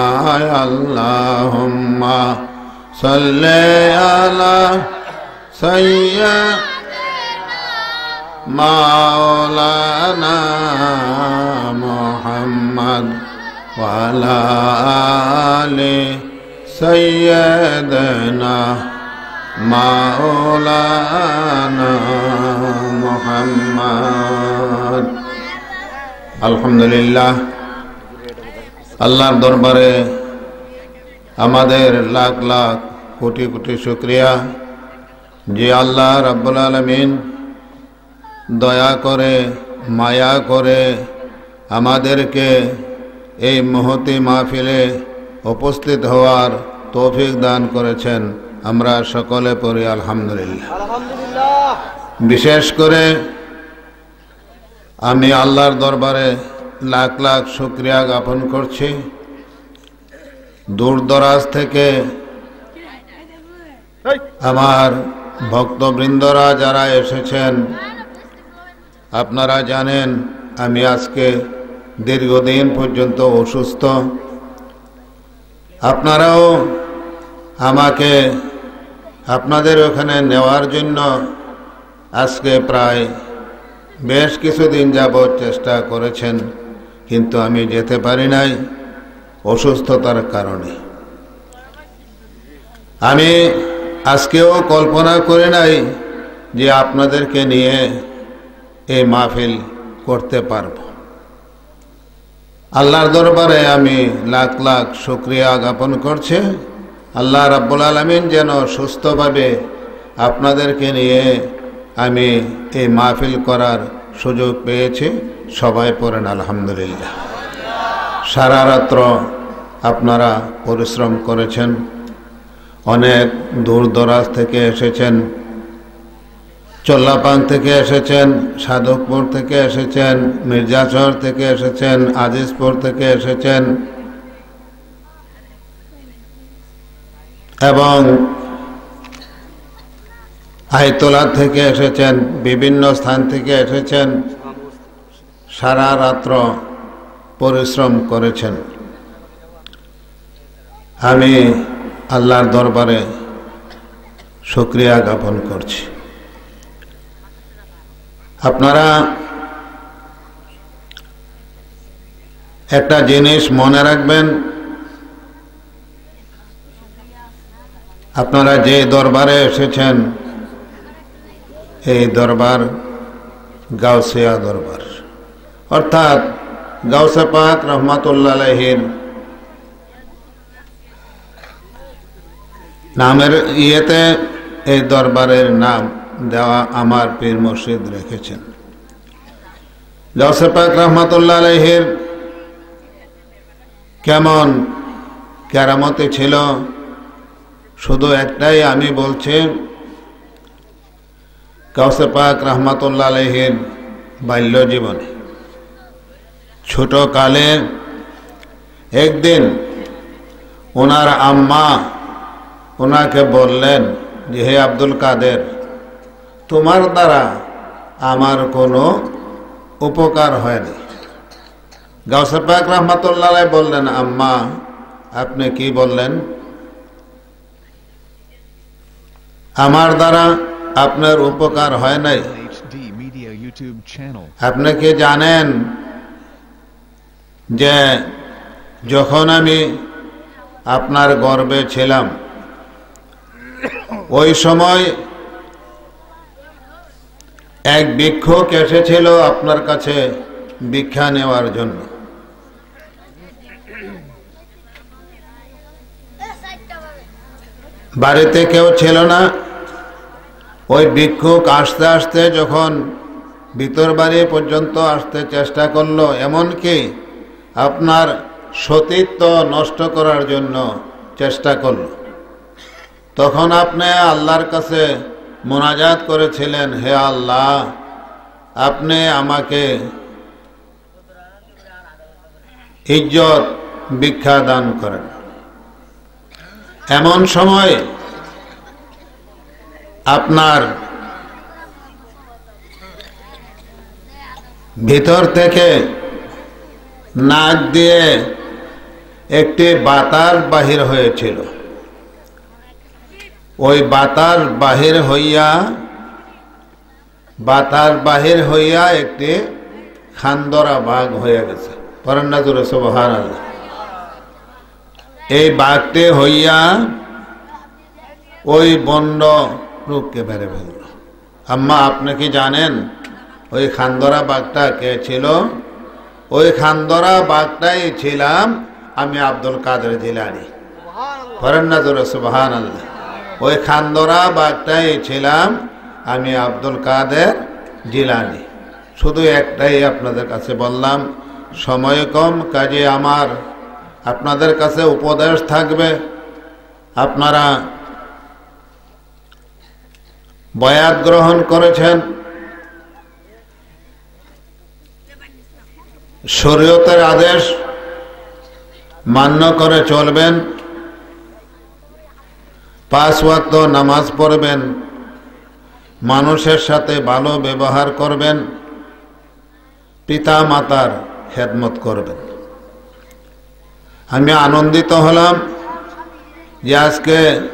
আল্লাহুম্মা সাল্লি আলা সাইয়্যিদিনা মাওলানা মুহাম্মদ ওয়া আলা আলি সাইয়্যিদিনা মাওলানা মুহাম্মদ। আলহামদুলিল্লাহ, আল্লাহর দরবারে আমাদের লাখ লাখ কোটি কোটি শুকরিয়া যে আল্লাহ রাব্বুল আলামিন দয়া করে মায়া করে আমাদেরকে এই মহতি মাহফিলে উপস্থিত হওয়ার তৌফিক দান করেছেন। আমরা সকলে পড়ি আলহামদুলিল্লাহ। বিশেষ করে আমি আল্লাহর দরবারে লাখ লাখ শুকরিয়া জ্ঞাপন করছি। দূর দরাজ থেকে আমার ভক্তবৃন্দরা যারা এসেছেন, আপনারা জানেন আমি আজকে দীর্ঘদিন পর্যন্ত অসুস্থ। আপনারাও আমাকে আপনাদের ওখানে নেওয়ার জন্য আজকে প্রায় বেশ কিছুদিন যাবৎ চেষ্টা করেছেন, কিন্তু আমি যেতে পারি নাই অসুস্থতার কারণে। আমি আজকেও কল্পনা করি নাই যে আপনাদেরকে নিয়ে এই মাহফিল করতে পারব। আল্লাহর দরবারে আমি লাখ লাখ শুকরিয়া জ্ঞাপন করছি। আল্লাহ রাব্বুল আলামিন যেন সুস্থভাবে আপনাদেরকে নিয়ে আমি এই মাহফিল করার সুযোগ পেয়েছি। সবাই পড়েন আলহামদুলিল্লাহ। সারা রাত্র আপনারা পরিশ্রম করেছেন, অনেক দূর দরাজ থেকে এসেছেন, চল্লাপান থেকে এসেছেন, সাধকপুর থেকে এসেছেন, মির্জাচর থেকে এসেছেন, আজিজপুর থেকে এসেছেন এবং আইতলা থেকে এসেছেন, বিভিন্ন স্থান থেকে এসেছেন, সারা রাত্র পরিশ্রম করেছেন। আমি আল্লাহর দরবারে শুকরিয়া জ্ঞাপন করছি। আপনারা একটা জিনিস মনে রাখবেন, আপনারা যে দরবারে এসেছেন এই দরবার গাউসিয়া দরবার, অর্থাৎ গাউসে পাক রহমাতুল্লাহ আলাইহির নামের ইয়েতে এই দরবারের নাম দেওয়া আমার পীর মুর্শিদ রেখেছেন। গাউসে পাক রহমাতুল্লাহ আলাইহির কেমন কেরামতি ছিল শুধু একটাই আমি বলছি। গাউসে পাক রহমাতুল্লাহ আলাইহির বাল্য জীবনে ছোট কালে একদিন ওনার আম্মা ওনাকে বললেন যে হে আব্দুল কাদের, তোমার দ্বারা আমার কোনো উপকার হয়নি। গাউসে পাক রহমাতুল্লাহ আলাইহি বললেন, আম্মা আপনি কি বললেন? আমার দ্বারা আপনার উপকার হয় নাই। আপনি কি জানেন যে যখন আমি আপনার গর্ভে ছিলাম ওই সময় এক ভিক্ষুক এসেছিল আপনার কাছে ভিক্ষা নেওয়ার জন্য। বাড়িতে কেউ ছিল না। ওই ভিক্ষুক আস্তে আস্তে যখন ভিতর বাড়ি পর্যন্ত আসতে চেষ্টা করলো, এমনকি আপনার সতীত্ব নষ্ট করার জন্য চেষ্টা করল, তখন আপনি আল্লাহর কাছে মোনাজাত করেছিলেন, হে আল্লাহ, আপনি আমাকে ইজ্জত ভিক্ষা দান করেন। এমন সময় আপনার ভিতর থেকে নাক দিয়ে একটি বাতাস বাহির হয়েছিল। ওই বাতাস বাহির হইয়া একটি খান্দরা বাঘ হয়ে গেছে। পরেন না জোরে সুবহানাল্লাহ। এই বাঘটি হইয়া ওই বন্ড রূপকে বেড়ে ফেলল। আম্মা, আপনি কি জানেন ওই খান্দরা বাঘটা কে ছিল? ওই খান্দরা বাঘটাই ছিলাম আমি, আব্দুল কাদের জিলানী। পরেন না জোরে সুবহানাল্লাহ। ওই খান্দরা বাঘটাই ছিলাম আমি, আব্দুল কাদের জিলানী। শুধু একটাই আপনাদের কাছে বললাম, সময় কম, কাজে আমার আপনাদের কাছে উপদেশ থাকবে। আপনারা বয়াত গ্রহণ করেছেন, শরীয়তের আদেশ মান্য করে চলবেন, 5 ওয়াক্ত নামাজ পড়বেন, মানুষের সাথে ভালো ব্যবহার করবেন, পিতা মাতার খেদমত করবেন। আমি আনন্দিত হলাম যে আজকে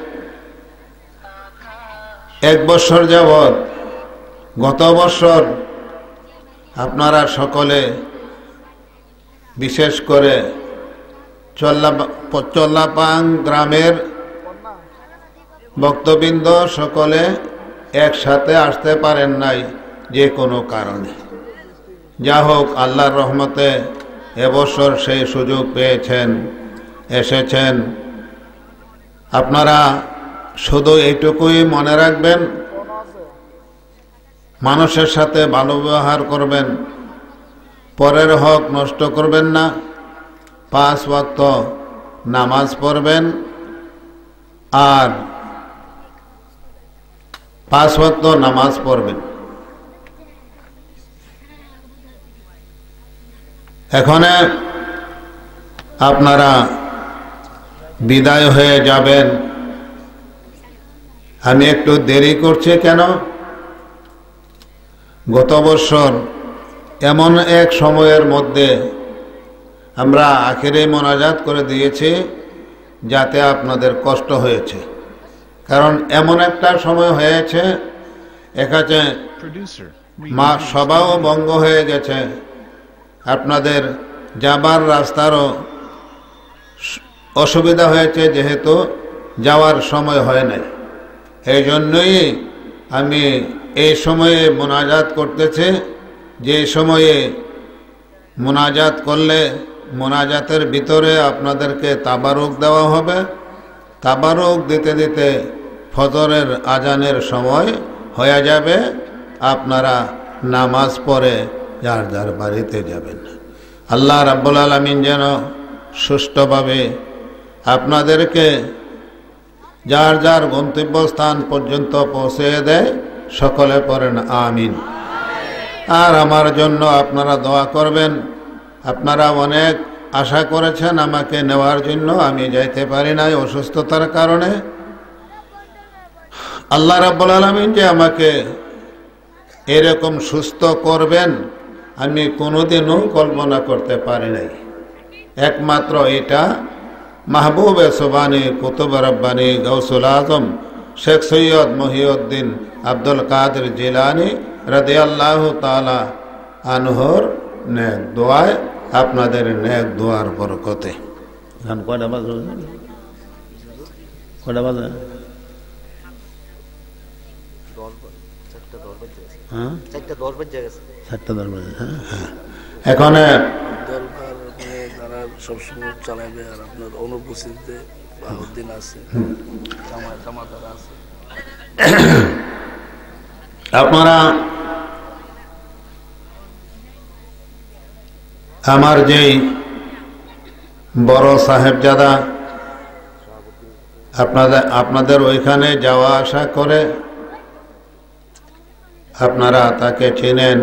1 বছর যাবৎ, গত বছর আপনারা সকলে, বিশেষ করে চল্লাপাং গ্রামের ভক্তবৃন্দ সকলে একসাথে আসতে পারেন নাই যে কোনো কারণে। যা হোক, আল্লাহর রহমতে এবছর সেই সুযোগ পেয়েছেন, এসেছেন। আপনারা শুধু এইটুকুই মনে রাখবেন, মানুষের সাথে ভালো ব্যবহার করবেন, পরের হক নষ্ট করবেন না, 5 ওয়াক্ত নামাজ পড়বেন, আর 5 ওয়াক্ত নামাজ পড়বেন। এখন আপনারা বিদায় হয়ে যাবেন। আমি একটু দেরি করছি কেন? গত বছর এমন এক সময়ের মধ্যে আমরা আখিরে মোনাজাত করে দিয়েছি যাতে আপনাদের কষ্ট হয়েছে, কারণ এমন একটা সময় হয়েছে একাছে মা সভাও ভঙ্গ হয়ে গেছে, আপনাদের যাবার রাস্তারও অসুবিধা হয়েছে, যেহেতু যাওয়ার সময় হয় নাই। এই জন্যই আমি এই সময়ে মোনাজাত করতেছি, যে সময়ে মোনাজাত করলে মোনাজাতের ভিতরে আপনাদেরকে তাবারুক দেওয়া হবে। তাবারুক দিতে দিতে ফজরের আজানের সময় হয়ে যাবে, আপনারা নামাজ পড়ে যার যার বাড়িতে যাবেন। আল্লাহ রাব্বুল আলামিন যেন সুষ্ঠুভাবে আপনাদেরকে যার যার গন্তব্যস্থান পর্যন্ত পৌঁছে দেয়। সকলে পড়েন আমিন। আর আমার জন্য আপনারা দোয়া করবেন। আপনারা অনেক আশা করেছেন আমাকে নেওয়ার জন্য, আমি যাইতে পারি নাই অসুস্থতার কারণে। আল্লাহ রাব্বুল আলামিন যে আমাকে এরকম সুস্থ করবেন আমি কোনোদিনও কল্পনা করতে পারি নাই। একমাত্র এটা মাহবুবে সুবানি কুতুব রব্বানি গৌসুল আজম শেখ সৈয়দ মহিউদ্দিন আব্দুল কাদের জিলানী রাদিয়াল্লাহু তাআলা আনহুর নেক দোয়ায়, আপনাদের নেক দোয়ার বরকতে। কয়টা বাজে? হ্যাঁ 7টা 10 বাজে। হ্যাঁ হ্যাঁ এখন দরবার মানে তারা সবসময় চালাবে আর আপনার অনুপস্থিতিতে বাহুদ্দিন আছে, জামাতারা আছে। আপনারা আমার যেই বড় সাহেবজাদা আপনাদের ওইখানে যাওয়া আসা করে, আপনারা তাকে চেনেন।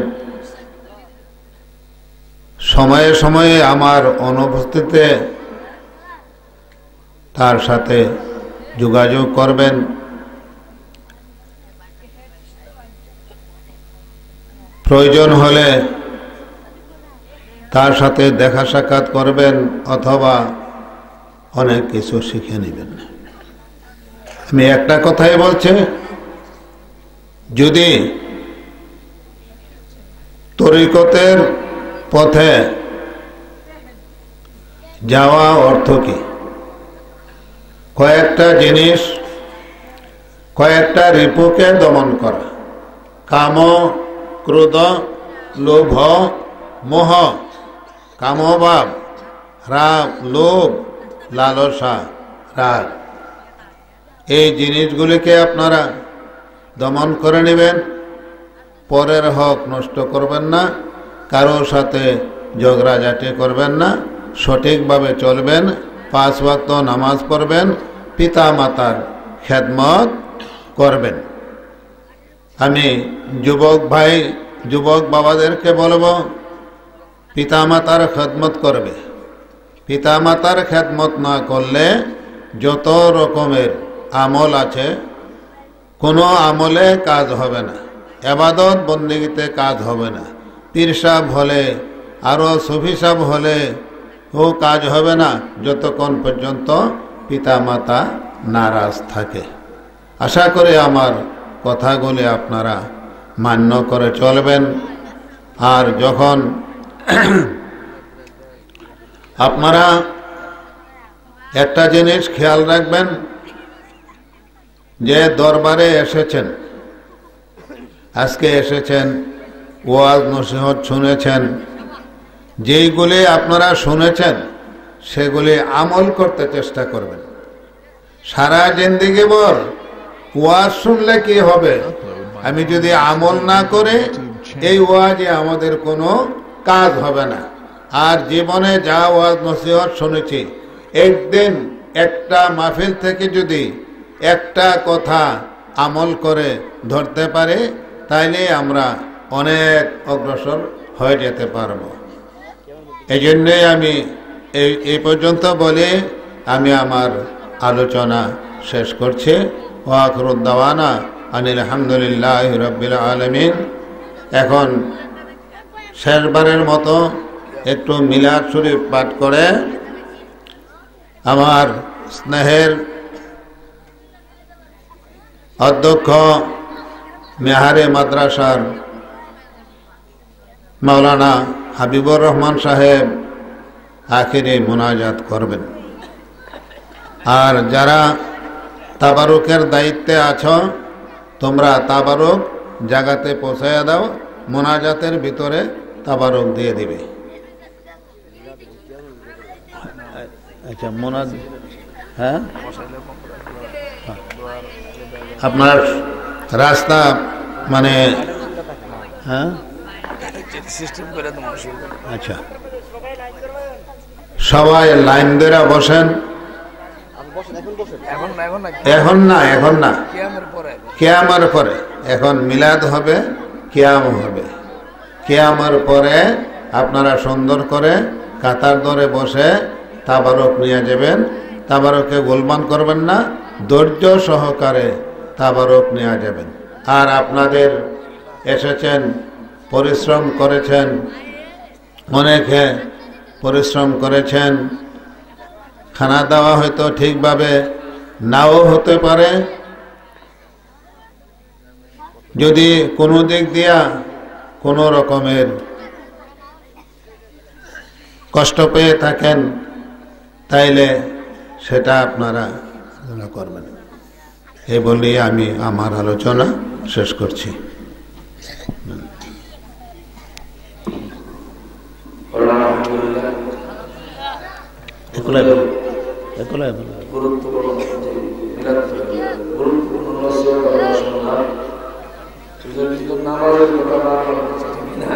সময়ে সময়ে আমার অনুপস্থিতিতে তার সাথে যোগাযোগ করবেন। প্রয়োজন হলে তার সাথে দেখা সাক্ষাৎ করবেন অথবা অনেক কিছু শিখে নেবেন। আমি একটা কথাই বলছি, যদি তরিকতের পথে যাওয়া অর্থ কি? কয়েকটা জিনিস, কয়েকটা রিপুকে দমন করা, কাম, ক্রোধ, লোভ, মোহ, কামভাব, রাগ, লোভ, লালসা, রাগ, এই জিনিসগুলিকে আপনারা দমন করে নেবেন। পরের হক নষ্ট করবেন না, কারোর সাথে ঝগড়াঝাটি করবেন না, সঠিকভাবে চলবেন, 5 ওয়াক্ত নামাজ পড়বেন, পিতা মাতার খেদমত করবেন। আমি যুবক বাবাদেরকে বলবো, পিতা মাতার খেদমত করবে। পিতা মাতার খেদমত না করলে যত রকমের আমল আছে, কোনো আমলে কাজ হবে না, ইবাদত বন্দেগীতে কাজ হবে না। পীর সাহেব হলে, আরো সুফি সাহেব হলে ও কাজ হবে না যতক্ষণ পর্যন্ত পিতা মাতা নারাজ থাকে। আশা করি আমার কথাগুলি আপনারা মান্য করে চলবেন। আর যখন আপনারা একটা জিনিস খেয়াল রাখবেন, যে দরবারে এসেছেন, আজকে এসেছেন, ওয়াজ নসিহত শুনেছেন, যেইগুলি আপনারা শুনেছেন সেগুলি আমল করতে চেষ্টা করবেন। সারা জিন্দেগি ভর ওয়াজ শুনলে কি হবে? আমি যদি আমল না করে এই ওয়াজে আমাদের কোনো কাজ হবে না। আর জীবনে যা ওয়াজ নসিহত শুনেছি, একদিন একটা মাহফিল থেকে যদি একটা কথা আমল করে ধরতে পারে, তাইলে আমরা অনেক অগ্রসর হয়ে যেতে পারব। এই জন্যই আমি এই পর্যন্ত বলে আমি আমার আলোচনা শেষ করছি। ওয়া আখিরু দাওয়ানা আনিল হামদুলিল্লাহি রাব্বিল আলামিন। এখন শেষবারের মতো একটু মিলাদ শরীফ পাঠ করে আমার স্নেহের অধ্যক্ষ মেহারে মাদ্রাসার মাওলানা হাবিবুর রহমান সাহেব আখিরে মুনাজাত করবেন। আর যারা তাবারুকের দায়িত্বে আছো, তোমরা তাবারুক জায়গাতে পৌঁছাইয়া দাও, মুনাজাতের ভিতরে তাবারুক দিয়ে দিবে। আচ্ছা, হ্যাঁ, আপনার রাস্তা মানে হ্যাঁ, আচ্ছা, সবাই লাইন ধরে বসেন। এখন না কিয়ামের পরে, এখন মিলাদ হবে, কিয়াম হবে। কিয়ামের পরে আপনারা সুন্দর করে কাতার ধরে বসে তাবারক নিয়ে যাবেন। তাবারকে গোলমান করবেন না, ধৈর্য সহকারে তাবারক নিয়ে যাবেন। আর আপনাদের এসেছেন, পরিশ্রম করেছেন, অনেকে পরিশ্রম করেছেন, খানা দাওয়া হয়তো ঠিকভাবে নাও হতে পারে। যদি কোনো দিক দিয়া কোনো রকমের কষ্ট পেয়ে থাকেন, তাইলে সেটা আপনারা করবেন। এই বলেই আমি আমার আলোচনা শেষ করছি। আলহামদুলিল্লাহ গুরুত্বপূর্ণ নামাজের কথা বারবার বলছে, ঠিক না?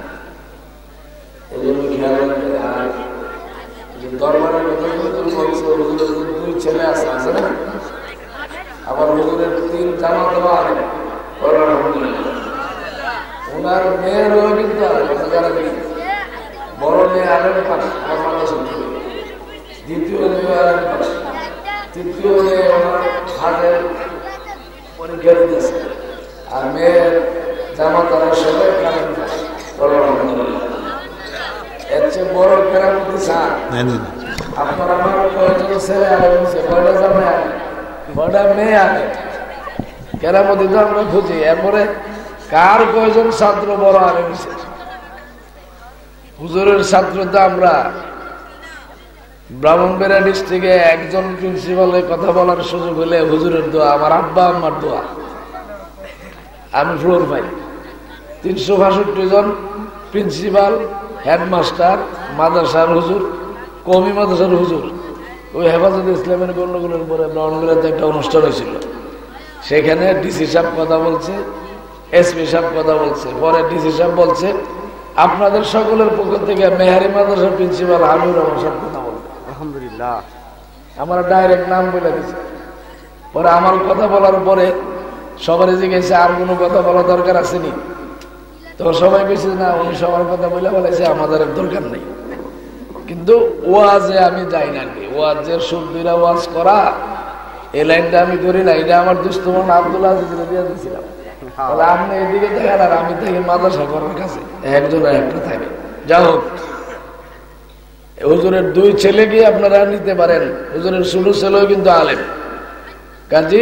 এই জন্য খেয়াল রাখবে। আর দরবারের কথা বলছে, দুই ছেলে আছে না, আবার হুজুরের 3 জামা দেওয়া আনে। ওনার মেয়েরও কিন্তু বড় মেয়ে আলেন পাশ, আমার মাদ্রাসা থেকে, দ্বিতীয় মেয়ে আলেন পাশ, তৃতীয় মেয়ে ওনার হাতের পরীক্ষা দিতেছে, আর মেয়ের জামা তারা সবাই কালেন পাশ। এর চেয়ে বড় কেরামতি চান আপনার আমার কয়েকজন ছেলে আলেন, কয়টা জামাই আনে, কয়টা মেয়ে আনে, কেরামতি তো আমরা খুঁজি। এরপরে কার কয়জন ছাত্র বড় আলেম হুজুরের ছাত্র তো আমরা ব্রাহ্মণবাড়িয়া ডিস্ট্রিক্টে একজন প্রিন্সিপালের কথা বলার সুযোগ হলে হুজুরের দোয়া, আমার আব্বা আম্মার দোয়া, আমি ফ্লোর পাই। 365 জন প্রিন্সিপাল, হেডমাস্টার, মাদ্রাসার হুজুর, কওমি মাদ্রাসার হুজুর। ওই হেফাজত ইসলামের গণ্ডগোলের পরে ব্রাহ্মণবাড়িয়াতে একটা অনুষ্ঠান হয়েছিল, সেখানে ডিসি সাহেব কথা বলছে, এসপি সাহেব কথা বলছে। পরে ডিসি সাহেব বলছে আপনাদের সকলের পক্ষ থেকে মেহারি মাদ্রাসার প্রিন্সিপাল হাবিবুর রহমান সাহেব কথা বলবে। আলহামদুলিল্লাহ, আমার ডাইরেক্ট নাম বলে দিচ্ছে। পরে আমার কথা বলার পরে সবারই জিজ্ঞেসে আর কোনো কথা বলা দরকার আসেনি, তো সবাই বেশি না, উনি সবার কথা বলে বলেছে আমাদের দরকার নেই। কিন্তু ওয়াজে আমি যাই না, ওয়াজের সুরবিরা ওয়াজ করা এই লাইনটা আমি করি না, এটা আমার দুস্থমান আব্দুল আজিজরে দিয়ে দিয়েছিলাম। আপনি এদিকে দেখেন আর আমি থাকি মাদ্রাসা করার কাছে, একজন একটা থাকে। যা হোক, হুজুরের 2 ছেলে গিয়ে আপনারা নিতে পারেন, হুজুরের ছোট ছেলেও কিন্তু আলেম কাজী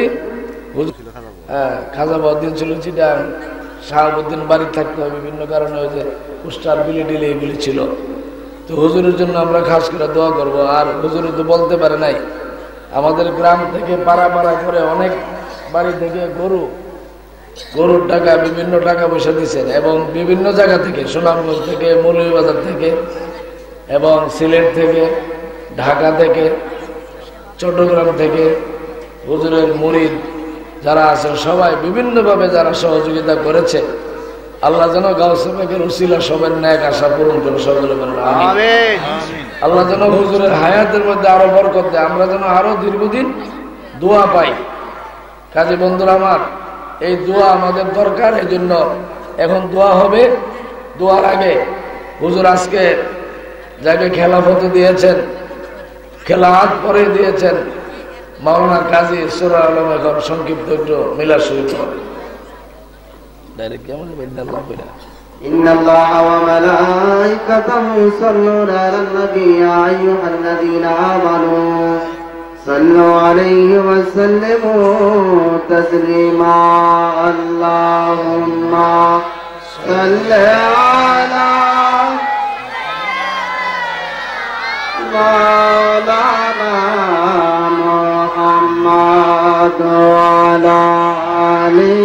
খাজা বদিন ছিল চিটাং, শাহাবুদ্দিন বাড়ি থাকতে হবে বিভিন্ন কারণে, ওই যে পোস্টার বিলি ডিলি এগুলি ছিল। তো হুজুরের জন্য আমরা খাস করে দোয়া করব। আর হুজুর তো বলতে পারে নাই, আমাদের গ্রাম থেকে পাড়া পাড়া করে অনেক বাড়ি থেকে গরুর টাকা, বিভিন্ন টাকা পয়সা দিচ্ছেন, এবং বিভিন্ন জায়গা থেকে, সুনামগঞ্জ থেকে, মৌলভীবাজার থেকে, এবং সিলেট থেকে, ঢাকা থেকে, চট্টগ্রাম থেকে হুজুরের মুরিদ যারা আছেন সবাই বিভিন্নভাবে যারা সহযোগিতা করেছে, আল্লাহ যেন গাউসে পাকের উসিলা সবার ন্যাক আশা পূরণ করে সকলে বলেন আমিন। আল্লাহ যেন হুজুরের হায়াতের মধ্যে আরো বরকত দেয়, আমরা যেন আরো দীর্ঘদিন দোয়া পাই। কাজী বন্ধুরা আমার, এই দোয়া আমাদের দরকার। এই জন্য এখন দোয়া হবে। দোয়ার আগে হুজুর আজকে যাকে খেলাফত দিয়েছেন, খেলাহাত করে দিয়েছেন, মাওলানা কাজী সুরা আলম এখন সংক্ষিপ্ত একটু মিলার সহিত হবে। ডাইরেক্ট কেমন আল্লাহ কইরা إن الله وملائكته يصلون على النبي يا أيها الذين آمنوا صلوا عليه وسلموا تسليما اللهم صل على مولانا محمد وعلى آله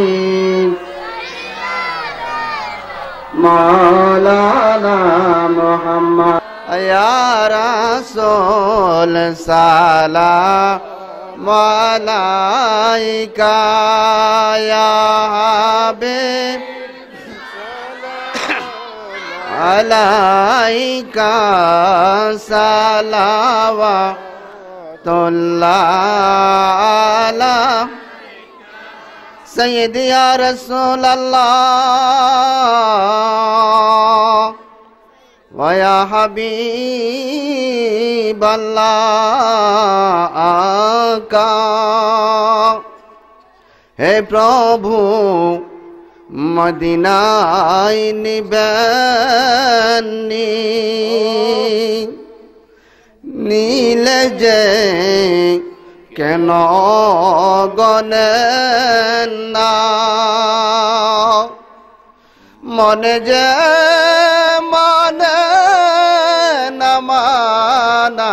مولانا محمد يا رسول سلام عليك يا حبيب عليك صلوات الله على سيدي يا رسول الله ويا حبيب الله आका हे प्रभु मदीनाय निबनी नीले जे কেন গণেন না মনে যে মানে না মানা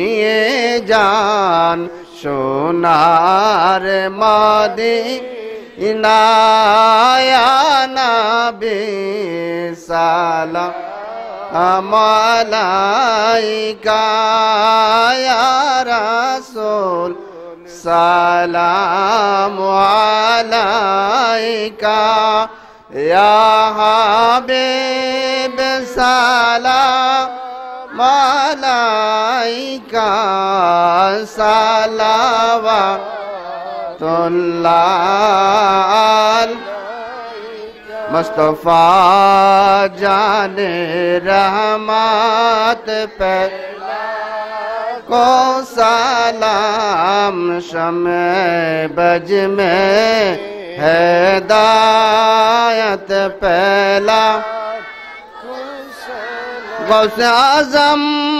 নিয়ে যান সোনার या नबी सलाम अलैका या रसूल सलाम अलैका या हबीब सलाम अलैका सलावतुल्लाह मुस्तफा जाने रहमत पे को सलाम शमे बज में हिदायत पहला गौसे आज़म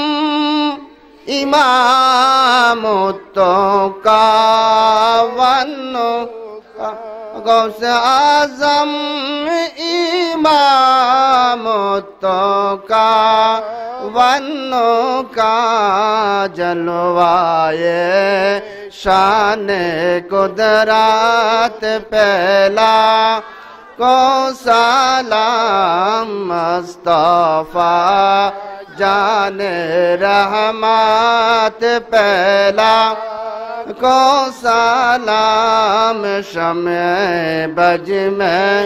इमामतों का वनो गौसे आज़म इमामतों का वनो का जलवाए शान कुदरत पहला को सलाम मुस्तफा जान रहमत पहला को सलाम शमे बज में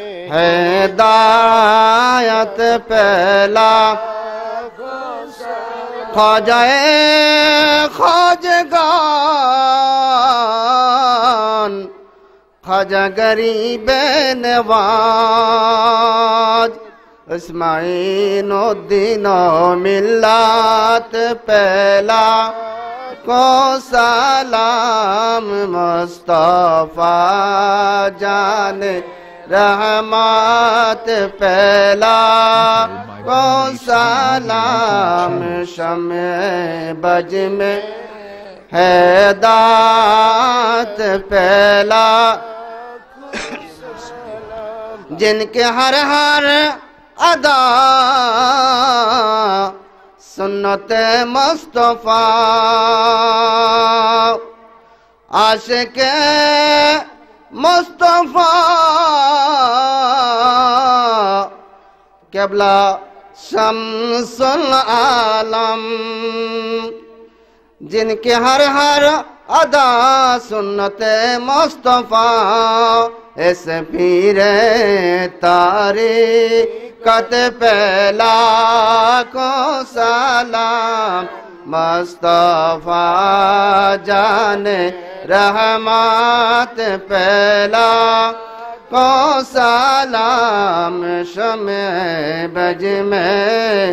हिदायत पहला ख्वाजाए ख्वाजगान ख्वाजा गरीब नवाज इस्माइनुद्दीन मिल्लत पहला को सलाम मुस्तफा जान रहमत पहला को सलाम शमे बज में हिदायत पहला जिनके हर हर अदा सुन्नत मुस्तफा आशिक मुस्तफा क़िबला शम्सुल आलम जिनके हर हर अदा सुन्नत मुस्तफा इस पीर तारीक़त पहला को सलाम मुस्तफा जाने रहमत पहला को सलाम शमे बज में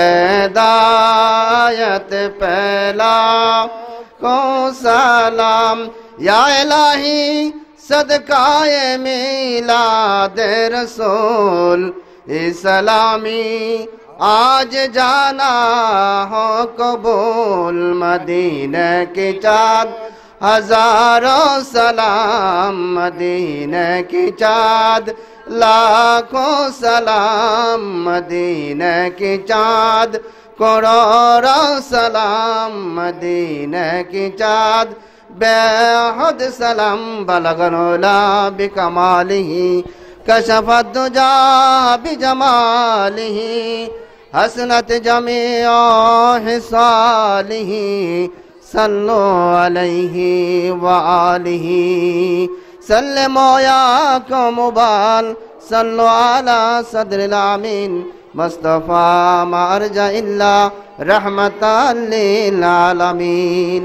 हिदायत पहला को सलाम या इलाही सदकाए मिलाद रसूल इस्लामी आज जाना हो कबूल मदीने की चाँद हजारों सलाम मदीने की चाँद लाखों सलाम मदीने की चाँद करोड़ों सलाम मदीने की चाँद बेहद सलाम बलगनोला बिकमालिही कशफत दुजा बिजमालिही हसनत जमीओ हिसालिही सल्लो अलैहि व आलिही सल्लमो या मुबाल सल्लो अला सदरिल आमीन मुस्तफा मारजा इल्ला रहमतल लिल आलमीन।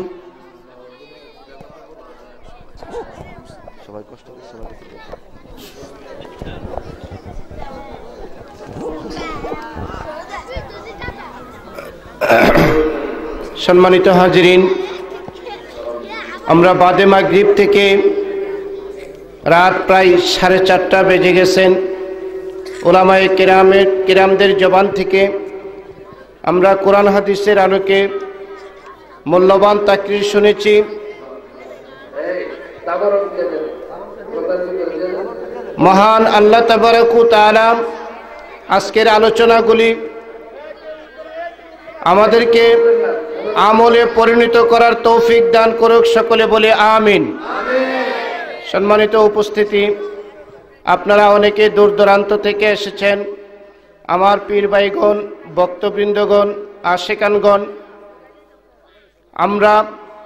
सम्मानित हाजिरिन আমরা বাদে মাগরিব থেকে রাত প্রায় 4:30 বেজে গেছেন উলামায়ে কিরামদের জবান থেকে আমরা কোরআন হাদিসের আলোকে মূল্যবান তাকরীর শুনেছি। মহান আল্লাহ তাবারক ওয়া তাআলা আজকের আলোচনাগুলি আমাদেরকে আমলে পরিণত করার তৌফিক দান করুক, সকলে বলে আমিন। সম্মানিত উপস্থিতি, আপনারা অনেকে দূর দূরান্ত থেকে এসেছেন। আমার পীর ভাইগণ, ভক্তবৃন্দগণ, আশিকানগণ, আমরা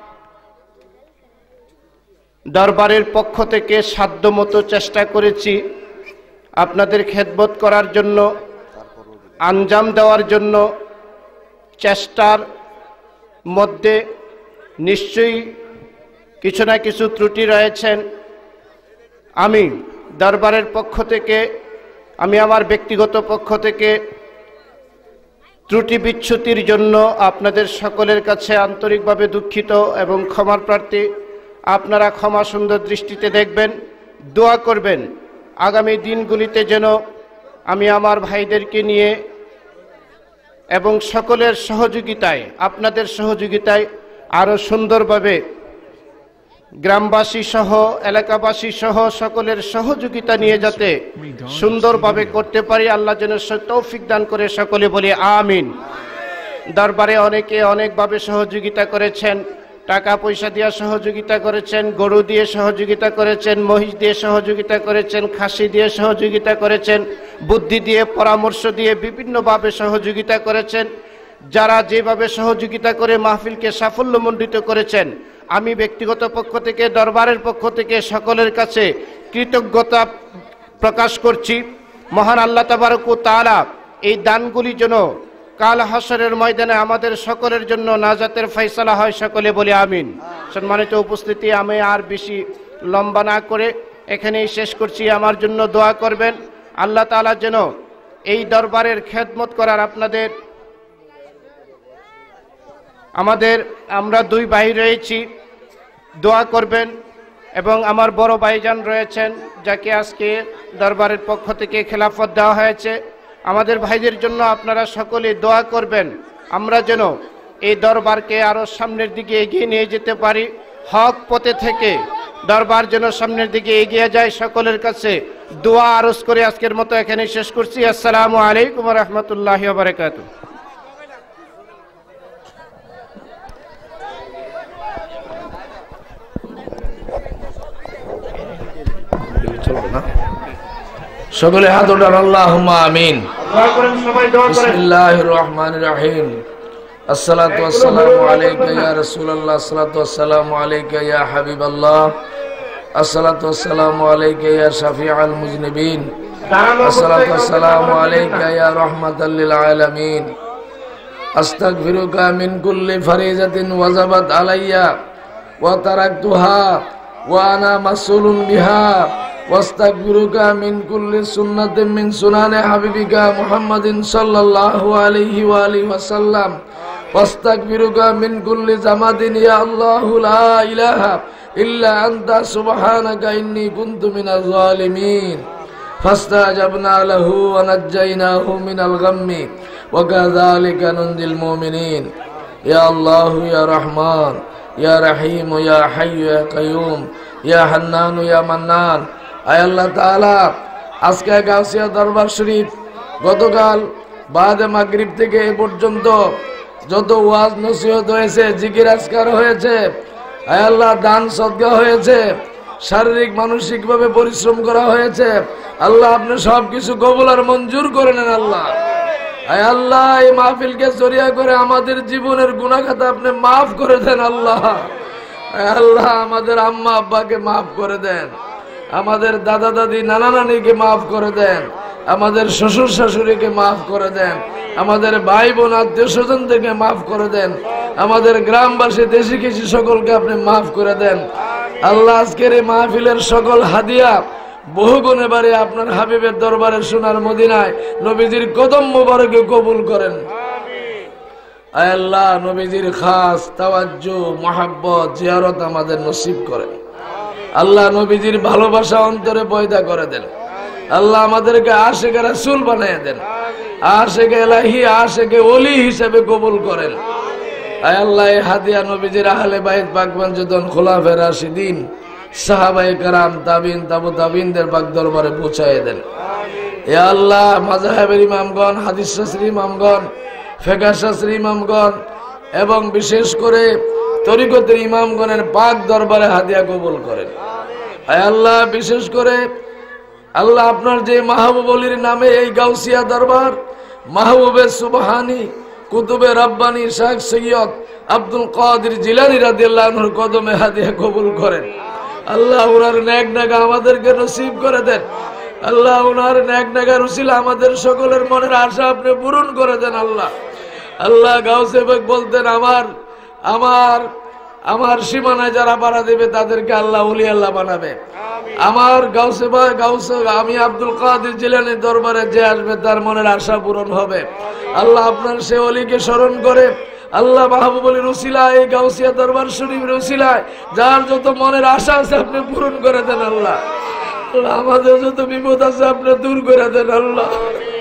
দরবারের পক্ষ থেকে সাধ্যমতো চেষ্টা করেছি আপনাদের খেদমত করার জন্য, আঞ্জাম দেওয়ার জন্য। চেষ্টার মধ্যে নিশ্চয়ই কিছু না কিছু ত্রুটি রয়েছেন। আমি দরবারের পক্ষ থেকে, আমি আমার ব্যক্তিগত পক্ষ থেকে ত্রুটি বিচ্যুতির জন্য আপনাদের সকলের কাছে আন্তরিকভাবে দুঃখিত এবং ক্ষমার প্রার্থী। আপনারা ক্ষমা সুন্দর দৃষ্টিতে দেখবেন, দোয়া করবেন আগামী দিনগুলিতে যেন আমি আমার ভাইদেরকে নিয়ে এবং সকলের সহযোগিতায়, আপনাদের সহযোগিতায় আরও সুন্দরভাবে গ্রামবাসী সহ এলাকাবাসী সহ সকলের সহযোগিতা নিয়ে যাতে সুন্দরভাবে করতে পারি, আল্লাহ যেন তৌফিক দান করে। সকলে বলি আমিন। দরবারে অনেকে অনেকভাবে সহযোগিতা করেছেন, টাকা পয়সা দিয়ে সহযোগিতা করেছেন, গরু দিয়ে সহযোগিতা করেছেন, মহিষ দিয়ে সহযোগিতা করেছেন, খাসি দিয়ে সহযোগিতা করেছেন, বুদ্ধি দিয়ে, পরামর্শ দিয়ে বিভিন্নভাবে সহযোগিতা করেছেন। যারা যেভাবে সহযোগিতা করে মাহফিলকে সাফল্যমণ্ডিত করেছেন, আমি ব্যক্তিগত পক্ষ থেকে, দরবারের পক্ষ থেকে সকলের কাছে কৃতজ্ঞতা প্রকাশ করছি। মহান আল্লাহ তাবারক ওয়া তাআলা এই দানগুলি যেন কাল হাসরের ময়দানে আমাদের সকলের জন্য নাজাতের ফয়সালা হয়। সকলে বলে আমিন। সম্মানিত উপস্থিতি, আমি আর বেশি লম্বা না করে এখানেই শেষ করছি। আমার জন্য দোয়া করবেন, আল্লাহ তাআলা যেন এই দরবারের খেদমত করার আমরা দুই ভাই রয়েছি, দোয়া করবেন। এবং আমার বড় ভাইজান রয়েছেন, যাকে আজকে দরবারের পক্ষ থেকে খেলাফত দেওয়া হয়েছে। আমাদের ভাইদের জন্য আপনারা সকলে দোয়া করবেন, আমরা যেন এই দরবারকে আরো সামনের দিকে এগিয়ে নিয়ে যেতে পারি। হক পথে থেকে দরবার যেন সামনের দিকে এগিয়ে যায়। সকলের কাছে দোয়া আরজ করে আজকের মতো এখানে শেষ করছি। আসসালামু আলাইকুম ওয়া রাহমাতুল্লাহি ওয়া বারাকাতুহু। সকলে হাত উঠান, আল্লাহুম্মা আমিন। বিসমিল্লাহির রহমানির রহিম। আসসালাতু ওয়াসসালামু আলাইকা ইয়া রাসূলুল্লাহ, আসসালাতু ওয়াসসালামু আলাইকা ইয়া হাবিবাল্লাহ, আসসালাতু ওয়াসসালামু আলাইকা ইয়া শাফিউল মুজনিবিন, আসসালাতু ওয়াসসালামু আলাইকা ইয়া রাহমাতাল লিল আলামিন। আস্তাগফিরুকা মিন কুল্লি ফারিজাতিন ওয়াজাবাত আলাইয়া ওয়া তারাকতুহা ওয়া আনা মাসউলুন বিহা ওয়াস্তাগফিরুকা মিন কুল্লি সুন্নাতিন মিন সুনানি হাবিবিকা মুহাম্মাদিন সাল্লাল্লাহু আলাইহি ওয়া আলিহি ওয়াসাল্লাম ওয়াস্তাগফিরুকা মিন কুল্লি জামাতিন ইয়া আল্লাহু লা ইলাহা ইল্লা আনতা সুবহানাকা ইন্নী কুনতু মিনাজ জালিমিন। ফাস্তাজাবনা লাহু ওয়া নাজ্জায়নাহু মিনাল গাম্মি ওয়া কাযালিকা নুনজিল মুমিনিন। ইয়া আল্লাহু ইয়া রহমান ইয়া রহিম ইয়া হাইয়্যু ইয়া কাইয়্যুম ইয়া হান্নান ইয়া মান্নান। আয় আল্লাহ তাআলা, আজকে গাউসিয়া দরবার শরীফ গতকাল বাদে মাগরিব থেকে এ পর্যন্ত যত ওয়াজ নসিহত হয়েছে, জিকির আজকার হয়েছে, আয় আল্লাহ দান সদকা হয়েছে, শারীরিক মানসিক ভাবে পরিশ্রম করা হয়েছে, আল্লাহ আপনি সবকিছু কবুল আর মঞ্জুর করে নেন। আল্লাহ, আয় আল্লাহ, এই মাহফিলকে জরিয়া করে আমাদের জীবনের গুনাহ খাতা আপনি মাফ করে দেন। আল্লাহ, আয় আল্লাহ, আমাদের আম্মা আব্বাকে মাফ করে দেন, আমাদের দাদা দাদি নানা নানিকে মাফ করে দেন, আমাদের শ্বশুর শাশুড়িকে মাফ করে দেন, আমাদের ভাই বোন আত্মীয় স্বজনদেরকে মাফ করে দেন, আমাদের গ্রামবাসী দেশি কৃষি সকলকে আপনি মাফ করে দেন। আল্লাহ, আজকের এই মাহফিলের সকল হাদিয়া বহু গুণে বাড়ি আপনার হাবিবের দরবারে সোনার মদিনায় নবীজির কদম মোবারকে কবুল করেন। আয় আল্লাহ, নবীজির খাস তাওয়াজ্জু মুহাব্বত জিয়ারত আমাদের নসিব করেন। আল্লাহ, নবীজির ভালোবাসা অন্তরে পয়দা করে দেন। আল্লাহ, আমাদেরকে আশিকে রাসূল বানিয়ে দেন, আশিকে ইলাহি, আশিকে ওলি হিসেবে কবুল করেন। আয় আল্লাহ, এই হাদিয়া নবীজির আহলে বাইত পাক পঞ্চজন খোলাফায়ে রাশিদিন, সাহাবায়ে কেরাম, তাবিন, তাবু তাবিনদের পাক দরবারে পৌঁছায় দেন। ইয়া আল্লাহ, মাযহাবের ইমামগণ, হাদিস শাস্ত্রী ইমামগণ, ফিকহ শাস্ত্রী ইমামগণ এবং বিশেষ করে তরিকতের ইমামগণের পাক দরবারে হাদিয়া কবুল করেন। আয় আল্লাহ বিশেষ করে আল্লাহ আপনার যে মাহবুব আলীর নামে এই গাউসিয়া দরবার মাহবুবে সুবহানি কুতুবে রব্বানি শেখ সৈয়দ আব্দুল কাদের জিলানী রাদিয়াল্লাহু আনহুর কদমে হাদিয়া কবুল করেন। আল্লাহ ওনার নেক নাগা আমাদেরকে নসিব করে দেন। আল্লাহ ওনার নেক নাগার উসিলা আমাদের সকলের মনের আশা আপনি পূরণ করে দেন। আল্লাহ আল্লাহ গাউসে পাক বলতেন আমার সীমানায় যারা বাড়া দেবে তাদেরকে আল্লাহ ওলি আল্লাহ বানাবে। আমার আমি আব্দুল কাদের জিলানীর দরবারে যে আসবে তার মনের আশা পূরণ হবে। আল্লাহ আপনার সে ওলিকে স্মরণ করে আল্লাহ মাহবুব আলীর উসিলায় এই গাউসিয়া দরবার শরীফের উসিলায় যার যত মনের আশা আছে আপনি পূরণ করে দেন। আল্লাহ আমাদের যত বিপদ আছে আপনি দূর করে দেন। আল্লাহ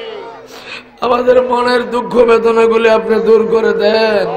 আমাদের মনের দুঃখ বেদনাগুলি আপনি দূর করে দেন।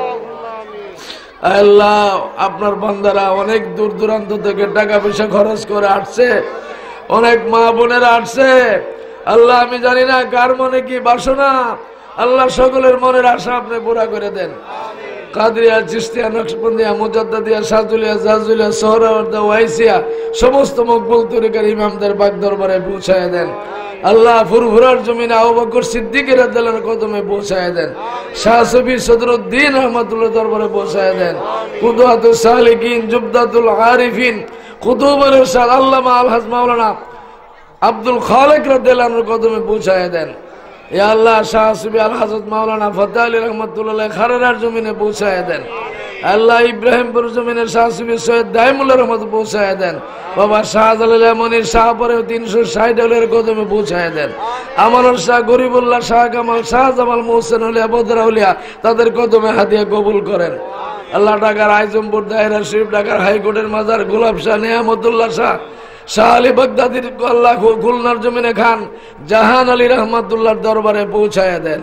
আল্লাহ আপনার বান্দারা অনেক দূর দূরান্ত থেকে টাকা পয়সা খরচ করে আসছে, অনেক মা বোনেরা আসছে। আল্লাহ আমি জানি না কার মনে কি বাসনা, আল্লাহ সকলের মনের আশা আপনি পুরা করে দেন। কাদরিয়া, চিশতিয়া, নকশবন্দিয়া, মুজাদ্দিদিয়া, সাজুলিয়া, জাজুলিয়া, সোহরাওয়ার্দা, ওয়াইসিয়া সমস্ত মকবুল তরিকার ইমামদের পাক দরবারে পৌঁছায় দেন। আল্লাহ ফুরফুরার জমিনে আবু বকর সিদ্দিকের রাদিয়াল্লাহু কদমে পৌঁছায় দেন। শাহ সুফি সদরুদ্দিন রহমাতুল্লাহ দরবারে পৌঁছায় দেন। কুদওয়াতুস সালিকিন, জুবদাতুল আরিফিন, কুতুবুল ইরশাদ আল্লামা আলহাজ মাওলানা আব্দুল খালেক রাদিয়াল্লাহু কদমে পৌঁছায় দেন। ইয়া আল্লাহ শাহ সুফি আল হযরত মাওলানা ফতেহ আলী রহমাতুল্লাহ খারেরার জমিনে পৌঁছায় দেন। আল্লাহ ইব্রাহিমপুর জমিনের শাহ সুফি সৈয়দ দাইমুল্লাহ রহমত পৌঁছায় দেন। বাবা শাহজালাল মনির শাহপরে 360 কদমে পৌঁছায় দেন। আমানুর শাহ, গরিবুল্লাহ শাহ, কামাল শাহ, জামাল, মোহসেন আলিয়া, বদরা আউলিয়া তাদের কদমে হাদিয়া কবুল করেন। আল্লাহ ঢাকার আইজমপুর দায়রা শরীফ, ঢাকার হাইকোর্টের মাজার গোলাপ শাহ, নিয়ামতুল্লাহ শাহ, শাহ আলী বাগদাদির আল্লাহ খুলনার জমিনে খান জাহান আলী রহমাতুল্লাহর দরবারে পৌঁছায় দেন।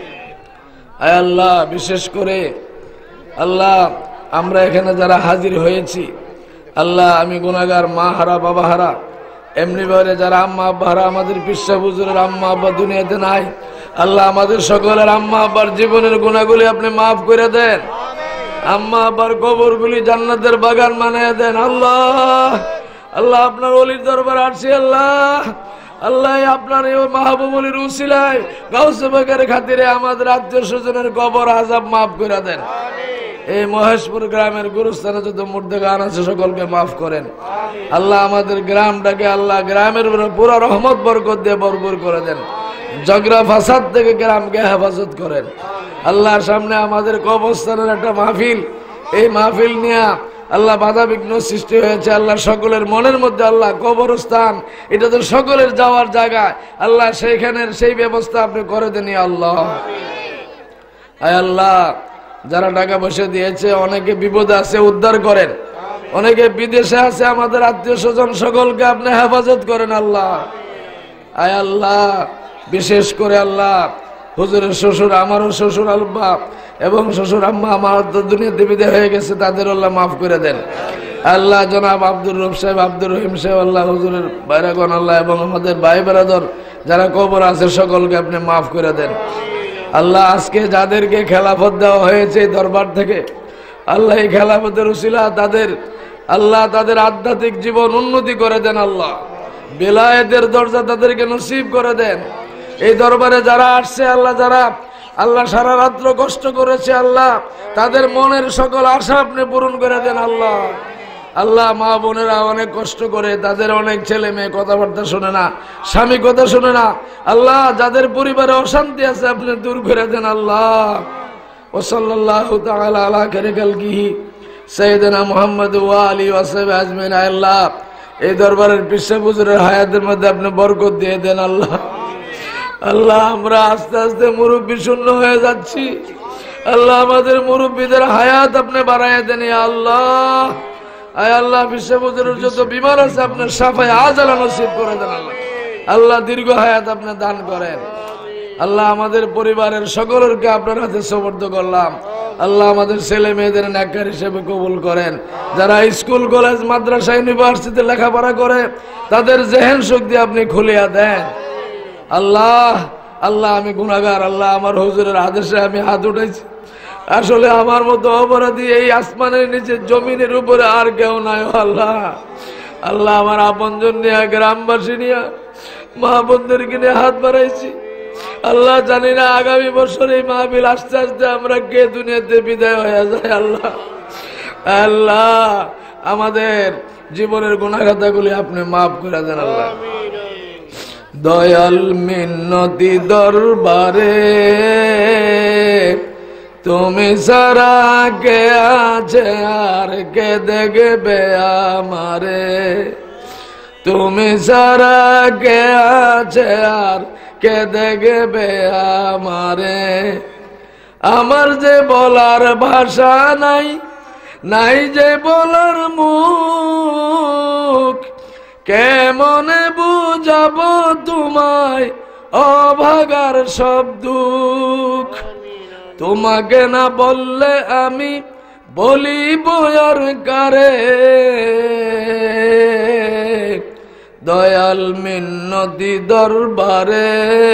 আয় আল্লাহ বিশেষ করে আল্লাহ আমরা এখানে যারা হাজির হয়েছি, আল্লাহ আমি গুনাহগার, মা হারা, বাবা হারা, এমনি ভাবে যারা আম্মা আব্বা হারা, আমাদের পিসা হুজুরের আম্মা আব্বা দুনিয়াতে নাই, আল্লাহ আমাদের সকলের আম্মা আব্বার জীবনের গুনাহগুলি আপনি মাফ করে দেন। আম্মা আব্বার কবরগুলি জান্নাতের বাগান বানিয়ে দেন। আল্লাহ আল্লাহ আপনার ওলির দরবার আসছি। আল্লাহ আল্লাহ আপনার এই মাহবুব আলীর উসিলায় গাউসে পাকের খাতিরে আমাদের আত্মীয় স্বজনের কবর আযাব মাফ করে দেন। এই মহেশপুর গ্রামের গুরুস্থানে যত মুর্দেগান আছে সকলকে মাফ করেন। আল্লাহ আমাদের গ্রামটাকে আল্লাহ গ্রামের পুরো রহমত বরকত দিয়ে ভরপুর করে দেন। ঝগড়া ফাসাদ থেকে গ্রামকে হেফাজত করেন। আল্লাহর সামনে আমাদের কবরস্থানের একটা মাহফিল, এই মাহফিল নিয়ে আল্লাহ বাধা বিঘ্ন সৃষ্টি হয়েছে। আল্লাহ সকলের মনের মধ্যে আল্লাহ কবরস্থান এটা তো সকলের যাওয়ার জায়গা, আল্লাহ সেইখানের সেই ব্যবস্থা আপনি করে দেন। আল্লাহ আয় আল্লাহ যারা টাকা পয়সা দিয়েছে অনেকে বিপদে আছে উদ্ধার করেন, অনেকে বিদেশে আছে আমাদের আত্মীয় স্বজন সকলকে আপনি হেফাজত করেন। আল্লাহ আয় আল্লাহ বিশেষ করে আল্লাহ হুজুরের শ্বশুর, আমারও শ্বশুর আব্বা এবং শ্বশুর আম্মা আমার তো দুনিয়াতে বিদায় হয়ে গেছে, তাদের আল্লাহ মাফ করে দেন। আল্লাহ জনাব আব্দুর রব সাহেব, আব্দুর রহিম সাহেব, আল্লাহ হুজুরের বাইরাগণ আল্লাহ এবং আমাদের ভাই বেরাদর যারা কবর আছে সকলকে আপনি মাফ করে দেন। আল্লাহ আজকে যাদেরকে খেলাফত দেওয়া হয়েছে দরবার থেকে, আল্লাহ এই খেলাফতের উসিলা তাদের আল্লাহ তাদের আধ্যাত্মিক জীবন উন্নতি করে দেন। আল্লাহ বেলায়েতের দরজা তাদেরকে নসিব করে দেন। এই দরবারে যারা আসছে আল্লাহ, যারা আল্লাহ সারা রাত্র কষ্ট করেছে, আল্লাহ তাদের মনের সকল আশা আপনি পূরণ করে দেন। আল্লাহ আল্লাহ মা বোনেরা অনেক কষ্ট করে, তাদের অনেক ছেলে মেয়ে কথাবার্তা শোনে না, স্বামী কথা শোনে না, আল্লাহ যাদের পরিবারে অশান্তি আছে আপনি দূর করে দেন। আল্লাহ ও সাল্লাল্লাহু তাআলা আলা খালিকিহি সাইয়্যিদিনা মুহাম্মদ ওয়া আলিহি ওয়া সাহবিহি আজমাইন। আল্লাহ এই দরবারের পিসা হুজুরের হায়াতের মধ্যে আপনি বরকত দিয়ে দেন। আল্লাহ আল্লাহ আমরা আস্তে আস্তে মুরব্বী শূন্য হয়ে যাচ্ছি, আল্লাহ আমাদের মুরব্বীদের হায়াত আপনি বাড়াইয়া দেন। আল্লাহ আয় আল্লাহ পিসা হুজুরের যত বিমার আছে আপনার সাফায়ে আজালা নসিব করে দেন। আল্লাহ আল্লাহ দীর্ঘ হায়াত আপনি দান করেন। আল্লাহ আমাদের পরিবারের সকলকে আপনার হাতে সুপর্দ করলাম। আল্লাহ আমাদের ছেলে মেয়েদের নেককার হিসেবে কবুল করেন। যারা স্কুল কলেজ মাদ্রাসা ইউনিভার্সিটিতে লেখাপড়া করে তাদের জেহেন শক্তি আপনি খুলিয়া দেন। আল্লাহ আল্লাহ আমি গুনাহগার, আল্লাহ আমার হুজুরের আদেশে আমি হাত উঠাইছি, আসলে আমার মতো অপরাধী এই আসমানের নিচে জমিনের উপরে আর কেউ নাই। আল্লাহ আল্লাহ আমার আপনজন নিয়ে গ্রামবাসী নিয়ে মা বোনদেরকে নিয়ে হাত বাড়াইছি আল্লাহ জানি না আগামী বছর এই মাহফিল আস্তে আস্তে আমরা কে দুনিয়াতে বিদায় হয়ে যায় আল্লাহ আল্লাহ আমাদের জীবনের গুনাহগাতাগুলি আপনি মাফ করে দেন আল্লাহ দয়াল মিন্নতি দরবারে তুমি সারা কে আছে আর কে দেখবে আমারে তুমি সারা কে আছে আর কে দেখবে আমারে আমার যে বলার ভাষা নাই নাই যে বলার মুখ কেমনে বুঝাবো তোমায় অভাগার সব দুঃখ তোমাকে না বললে আমি বলিব আর কারে দয়াল মিন্নতি দরবারে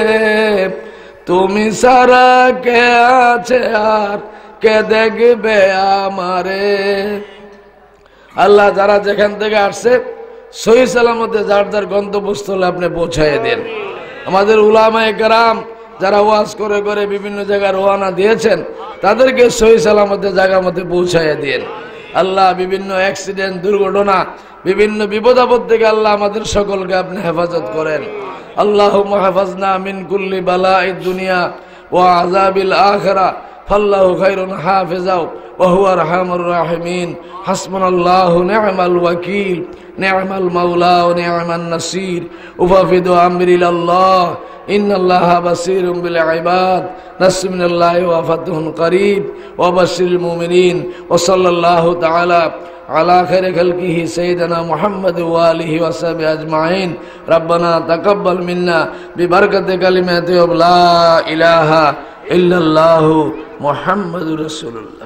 তুমি সারা কে আছে আর কে দেখবে আমারে আল্লাহ যারা যেখান থেকে আসছে সহি সালামতে যার যার গন্তব্যস্থলে আপনি পৌঁছায় দেন আমাদের উলামায়ে কেরাম যারা ওয়াজ করে করে বিভিন্ন জায়গায় রওনা দিয়েছেন তাদেরকে সহি সালামতে জায়গা মতে পৌঁছায় দেন আল্লাহ বিভিন্ন অ্যাক্সিডেন্ট দুর্ঘটনা বিভিন্ন বিপদ আপদ থেকে আল্লাহ আমাদের সকলকে আপনি হেফাজত করেন আল্লাহুম্মা হাফাজনা মিন কুল্লি বালাইদ দুনিয়া ওয়া আযাবিল আখিরা ফাল্লাহু খায়রুন হাফিজা ওয়া হুয়া আরহামুর রাহিমিন হাসবুনাল্লাহু নি'মাল ওয়াকিল নি'মাল মাওলা ওয়া নি'মান নাসির উফাফিদু আমরি ইলাল্লাহ ইন্নাল্লাহা বাসীরুম বিল ইবাদ নাসমিনাল্লাহি ওয়া ফাতহুন করিব ওয়া বাশশিরিল মুমিনিন ওয়া সাল্লাল্লাহু তাআলা على خير خلقه سيدنا محمد وآله وصحبه أجمعين ربنا تقبل منا ببركة كلمة لا إله إلا الله محمد رسول الله